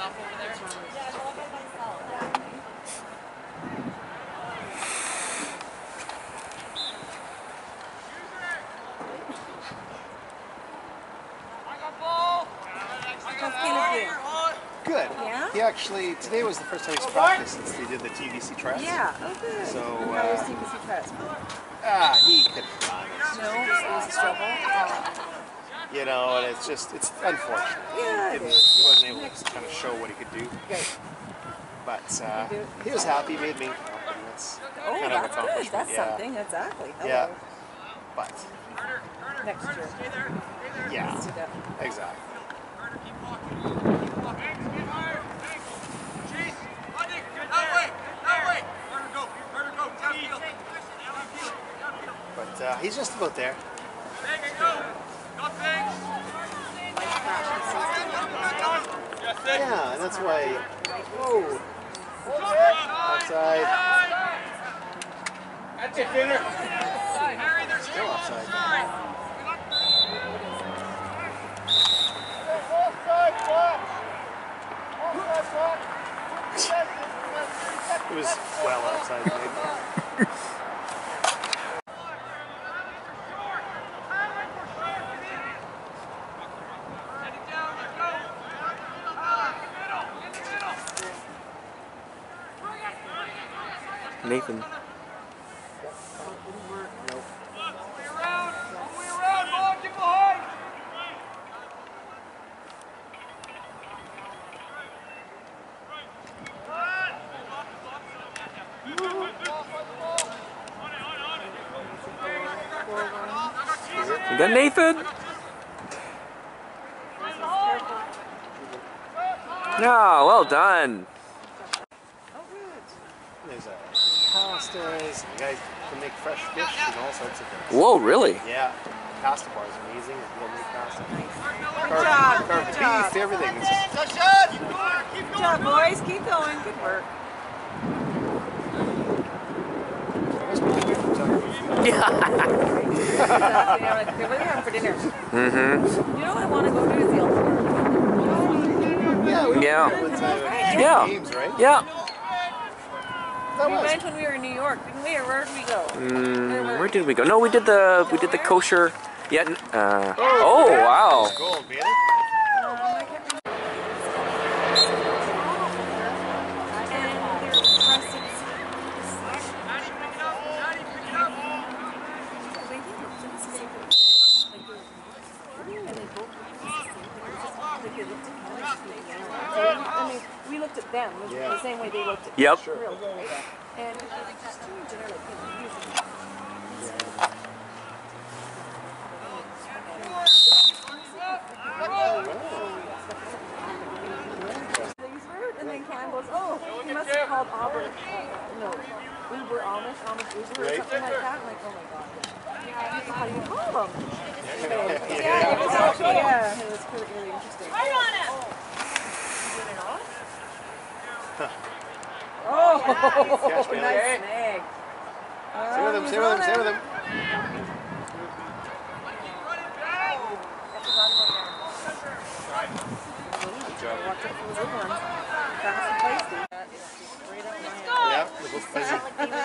How's Caleb doing? Good. Yeah? He actually, today was the first time he's practiced since they did the T V C tryouts. Yeah. Oh, good. So, How uh, was T V C tryouts? Ah, he could not. No, it was a struggle. Um, You know, and it's just, it's unfortunate. Yeah, it He is. He wasn't able to kind of show what he could do. Good. But uh, he was happy, made me happy. That's Oh, kind of that's good. accomplishment. That's yeah. something. Exactly. Hello. Yeah. But, Next year. yeah, Let's do that. exactly. But uh, he's just about there. Yeah, and that's why. Whoa. Outside. That's it, dinner. Still outside. It was well outside, maybe. Nathan. You got Nathan? No, well done. Oh, good. There's a pastas. You guys can make fresh fish and all sorts of things. Whoa, really? Yeah, pasta bar is amazing. You'll make pasta. Good job, Carved good job. beef, everything. It's just, Good job, boys. Keep going. Good work. Yeah. Exactly. I'm like, okay, what are we having for dinner? Mm-hmm. You know what I want to go do is the Alpha. yeah, we Yeah. went to Yeah. games, right? Yeah. That We was. went when we were in New York, didn't we? Or where did we go? Mm, where did we go? No, we did the we did the kosher. Yeah. Uh, oh, wow. Gold, man. I mean, we looked at them Yeah. the same way they looked at Yep. real gold. And just doing dinner like you know, usually. These were, and then Cam goes, oh, he must have called Auburn, uh, no, Uber Amish, Amish Uber or Right. something like that. I'm like, oh my god. How do you call them? Yeah. Yeah, it was actually, yeah, it was really, really interesting. Right on it. Oh, Catch me. nice snag. Stay with him, stay with him, stay with him. Good job. Watch out for those other ones. Fast and feisty. That is just straight up my alley. Yeah, it looks busy.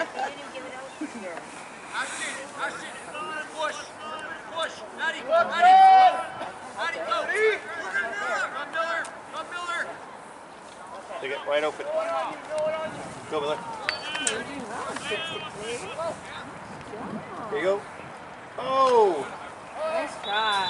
Push! Push! Maddie! Maddie! Maddie, go! Come Miller! Come Miller! They get wide open. Go, Miller. You're doing well. Six, six, eight. Here you go. Oh! Nice try.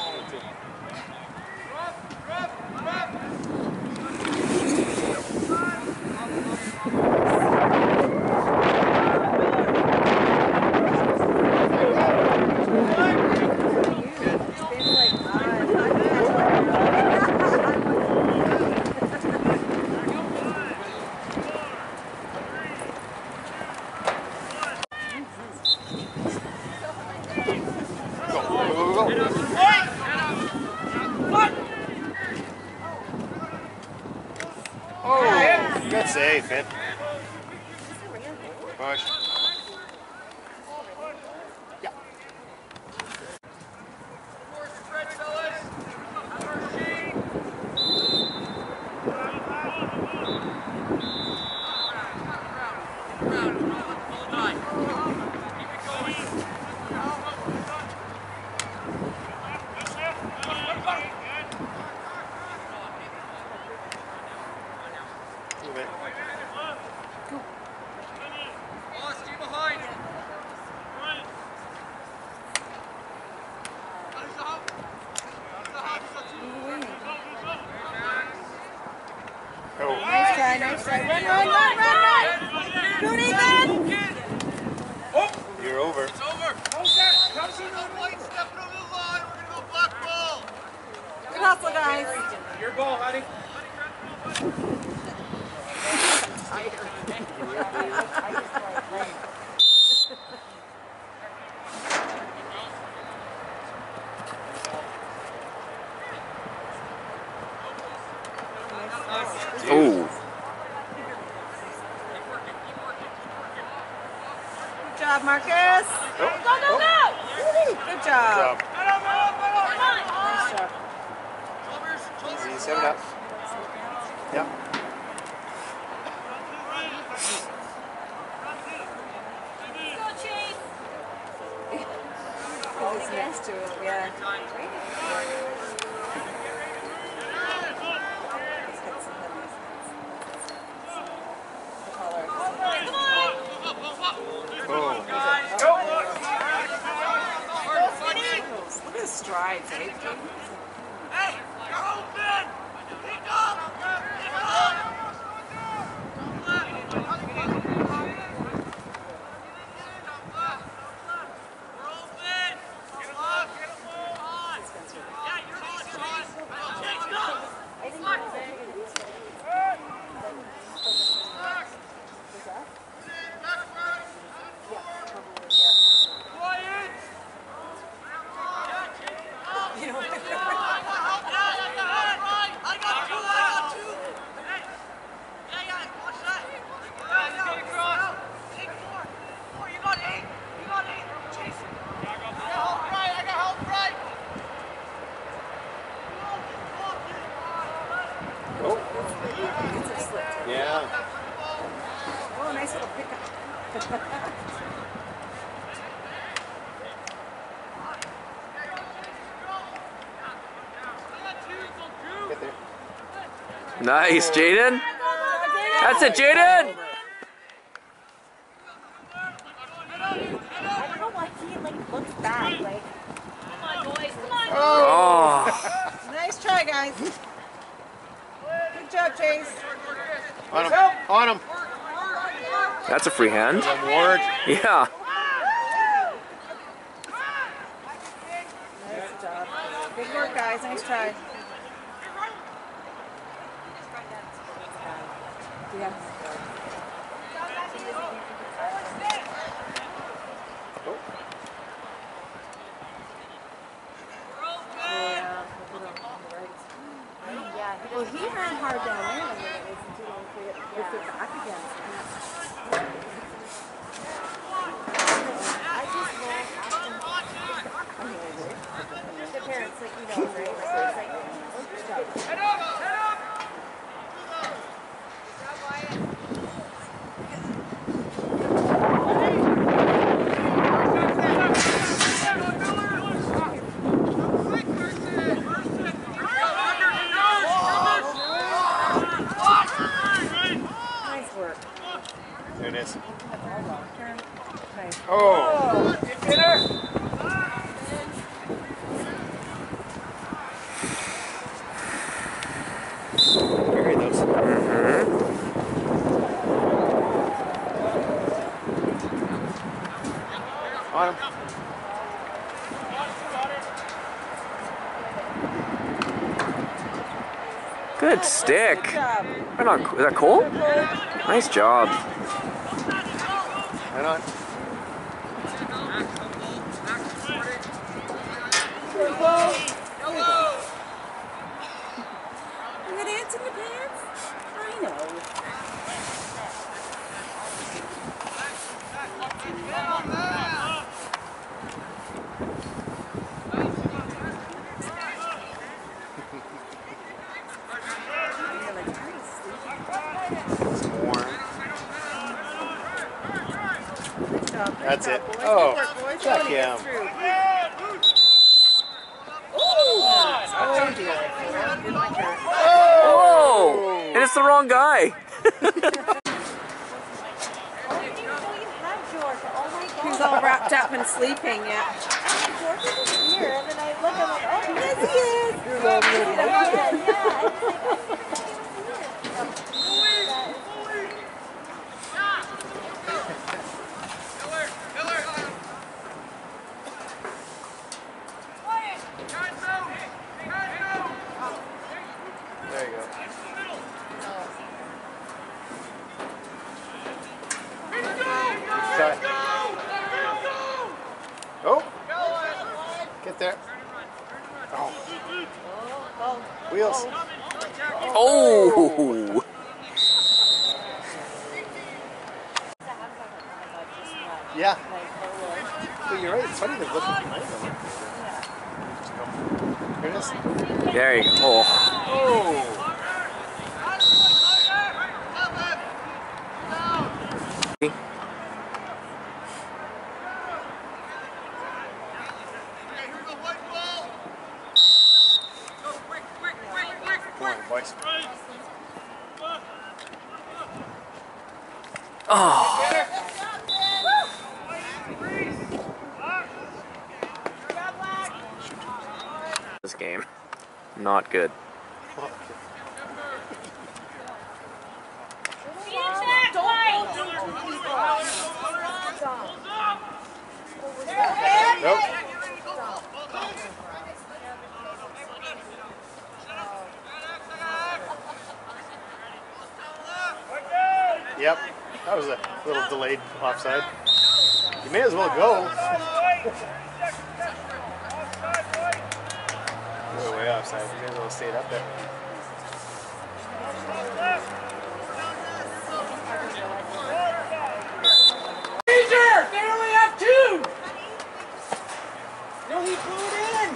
Go, go, go, go. Oh! Good save, Finn. Push. Yeah. Move it. Go. Nice try, nice try. Run, run, run, run, run! Go, Nathan! You're over. It's over! Come to the white, step over the line, we're gonna go black ball! Good hustle, guys. Your ball, honey. Oh. Good job, Marcus. Go, Go, go, go! Good job. Job. Nice job. Easy, seven up. Yep. Go, Chase. Because it's next to it, yeah. He's got some heavies. The collar. Oh. Look at his strides, eh? Hey, you're open! Pick up! Pick up! We're open! Get him up! Get him on! Yeah, you're on! You're on! Chase, go! Back, back, Nice, Jaden. That's it, Jaden. I don't know why he like looks back. Like, come on, boys, come on. Oh. Nice try, guys. Good job, Chase. On him. On him. That's a free hand. Ward. Yeah. Nice job. Good work, guys. Nice try. Yeah. Well, he ran hard down there, and then it wasn't too long for it to get back again. I just love the parents, like, you know, right? So it's like, Head up! Head up! Nice work. There it is. Nice. Oh. Get her! Bury those. On him. Good stick. Good job. Right on. Is that Cole? Nice job. Right on. You got ants in your pants? I know. Warm. Good job. That's it. Boys. Oh, Good work, boys. check Gotta get him. through. Oh, dear. Good one, Jared. Oh! And it's the wrong guy. He was all wrapped up and sleeping, yeah. George isn't here, and then I look, I'm like, oh, yes, he is. You're all really Yeah, yeah. There you go. Try. Oh. Get there. Oh. Wheels. Oh! Yeah. But you're right. It's funny they're looking behind them. Here it is. There you go. Oh. Oh. Come on, boys. Oh. This game. Not good. Nope. Yep. That was a little delayed offside. You may as well go. We're way offside. You may as well have stayed up there. Major! They only have two! No, he blew it in!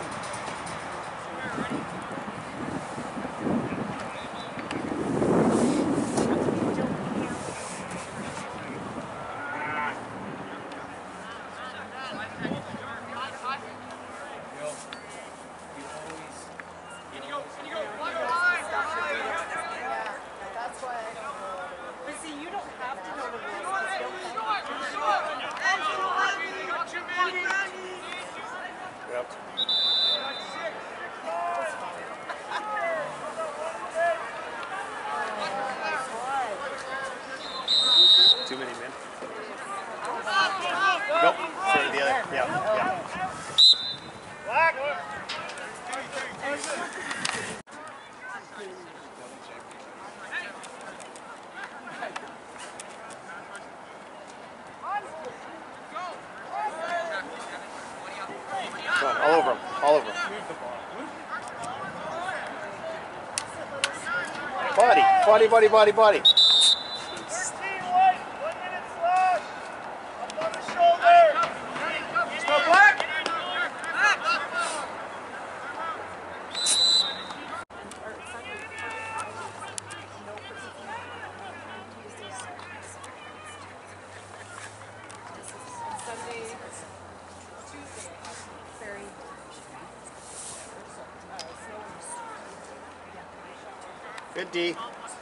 Body, body, body, body. thirteen white, one minute slash. Up on the shoulder. Let's go, Black! Sunday, Tuesday, very. Good D.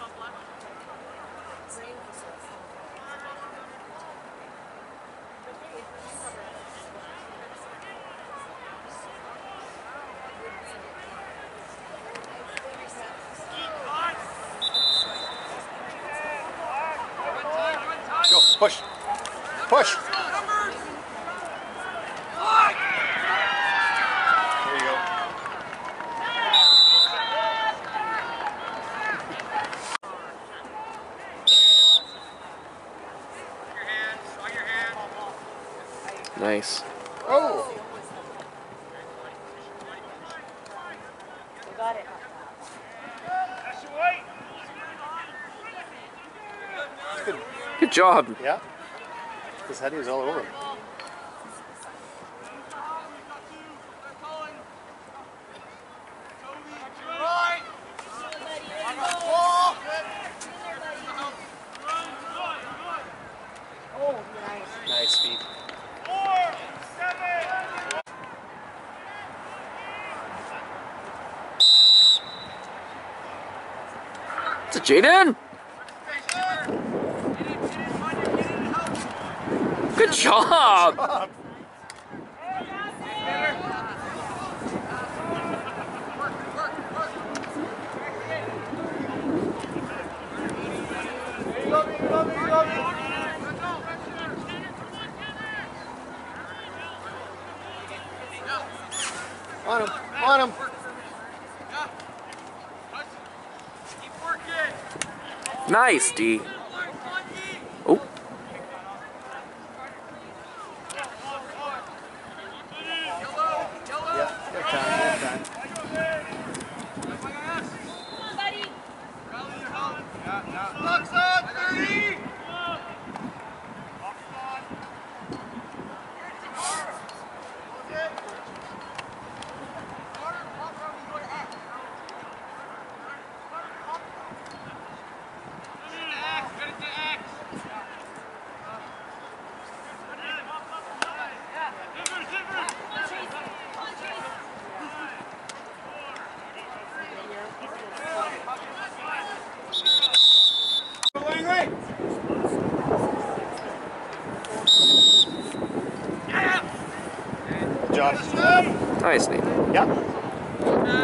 Go, push. Push. There you go. Nice. Oh! We got it. That's your white. Good. Good job. Yeah. His head was all over him. Oh, nice. Nice speed. Four, seven. Is it Jaden? Good job. On him. On him. Nice, D. Oh. Yeah, good time, good time. Bucks on, thirty. Good job. Nice, Nate. Yeah.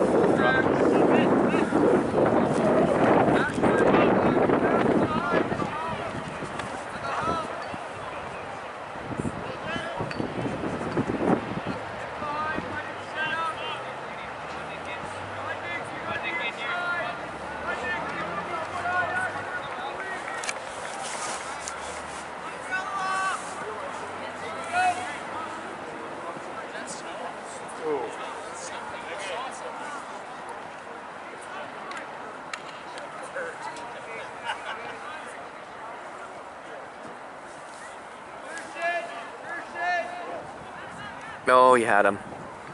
Oh, you had him.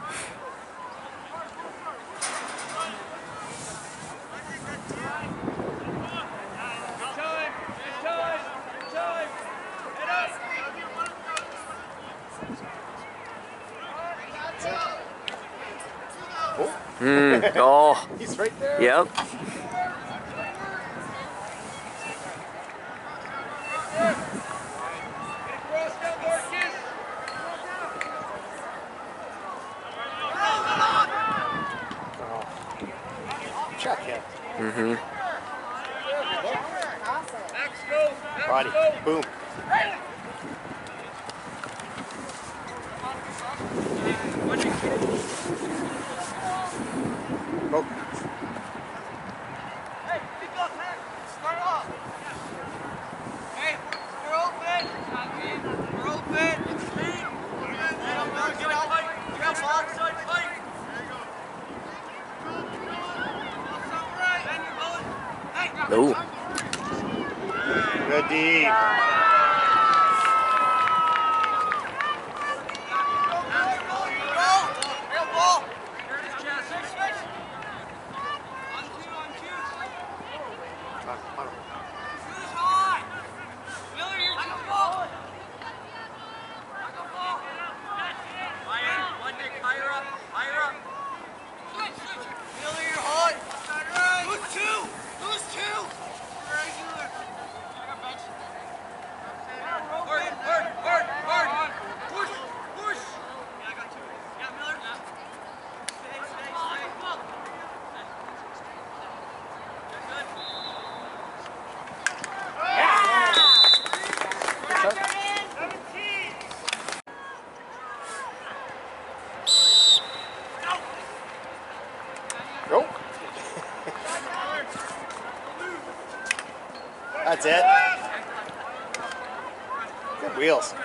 Mm, oh. He's right there. Yep. Check him. Mm-hmm. Body. Boom. Go. Hey, pick up, man. Start off. Hey, we're open. We're open. Speed. Get up, man. Get out. Get out, onside fight. There you go. Hey, Oh. Good D. Nope. That's it. Good wheels.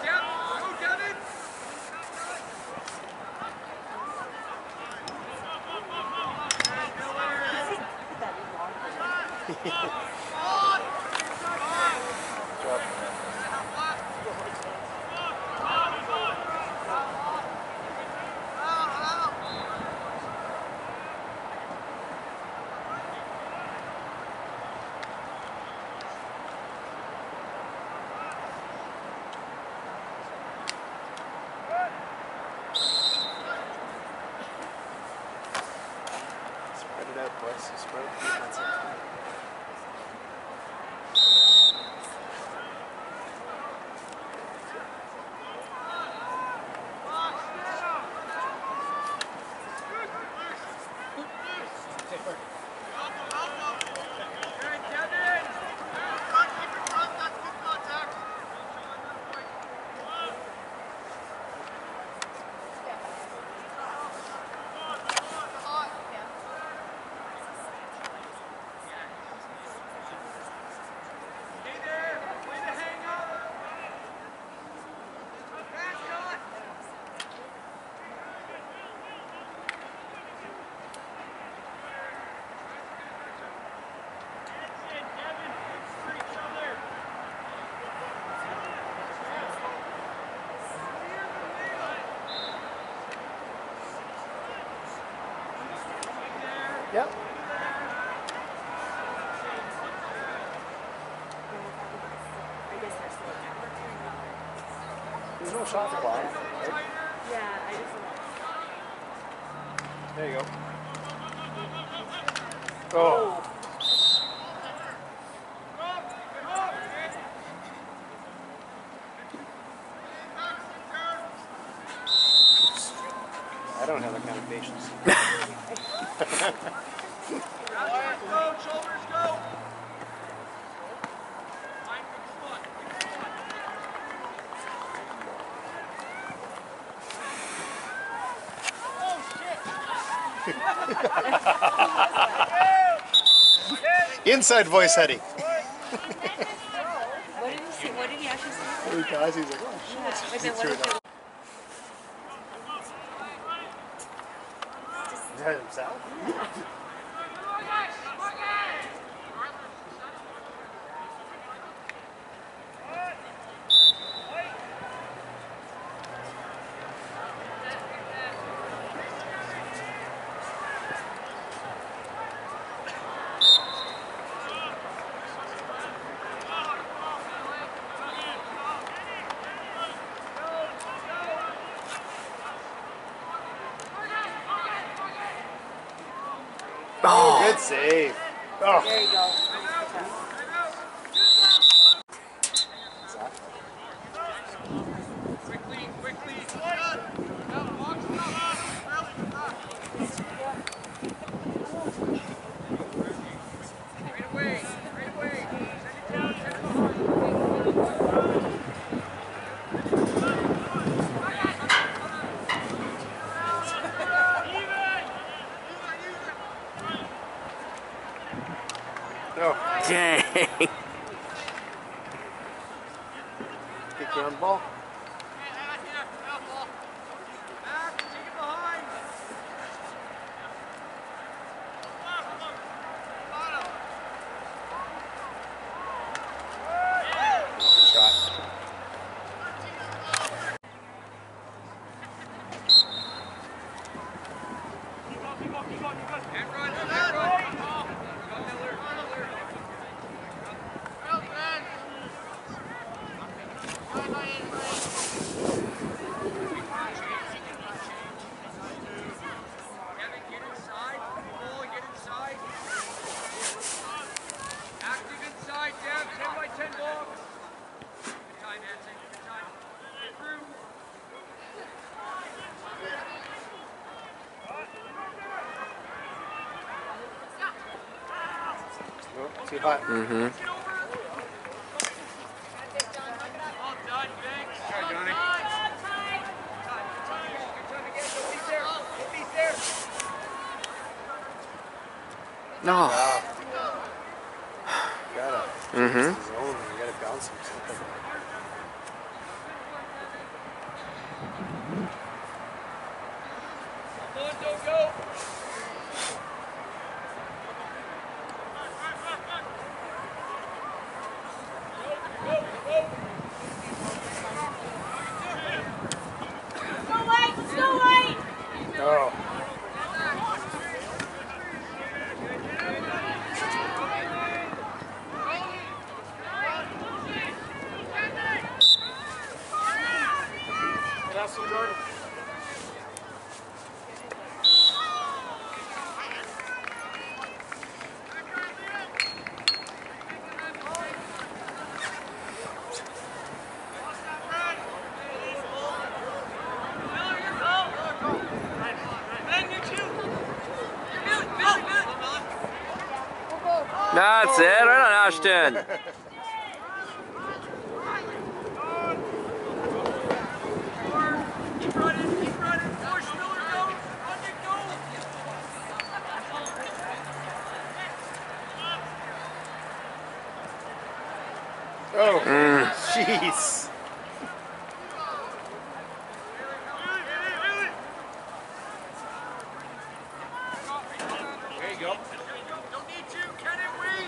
Spread it out, boys. Spread the defense out. Yep. There's no shot clock. Right? Yeah, I just. There you go. Oh. I don't have that kind of patience. Go, shoulders go. Inside voice heading. What did he say? What did he actually say? Because he's like, oh shit. Yeah. But then He what threw if it it up. Is that himself? Oh. Good save. Oh. There you go. Quickly, quickly. Right away, right away. Send it down, send it behind. No. Dang. Kick you on the ball. Back, take it behind. Too hot. Mm-hmm. No. Wow. You gotta Mm-hmm. zone, you gotta bounce him something. Oh. That's it, right on Ashton. Oh, jeez. There you go. Don't need you, can it wait?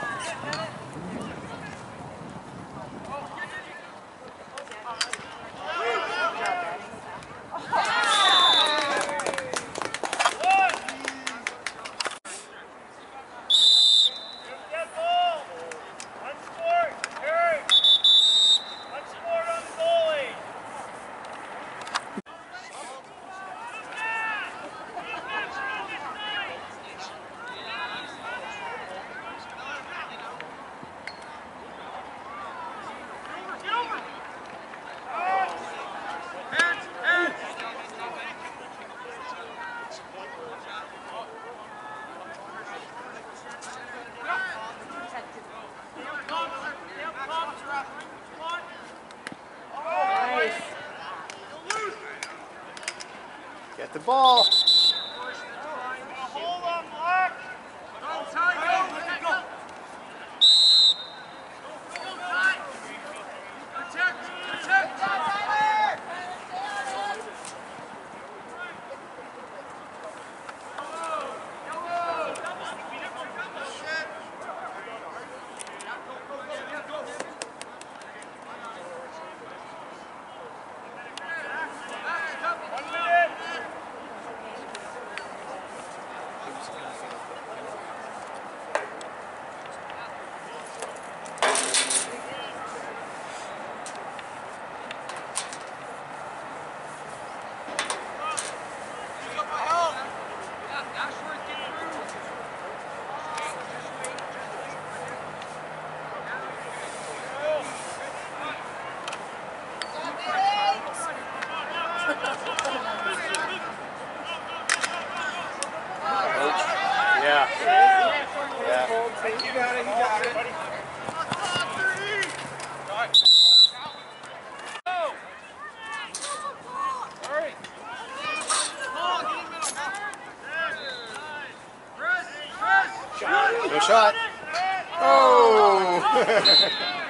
Get the ball. Hold on, Black. Go, Ty, go. Let go. Go, Ty. Protect, protect. Yeah. Yeah. You got it, you got it. No shot. Oh!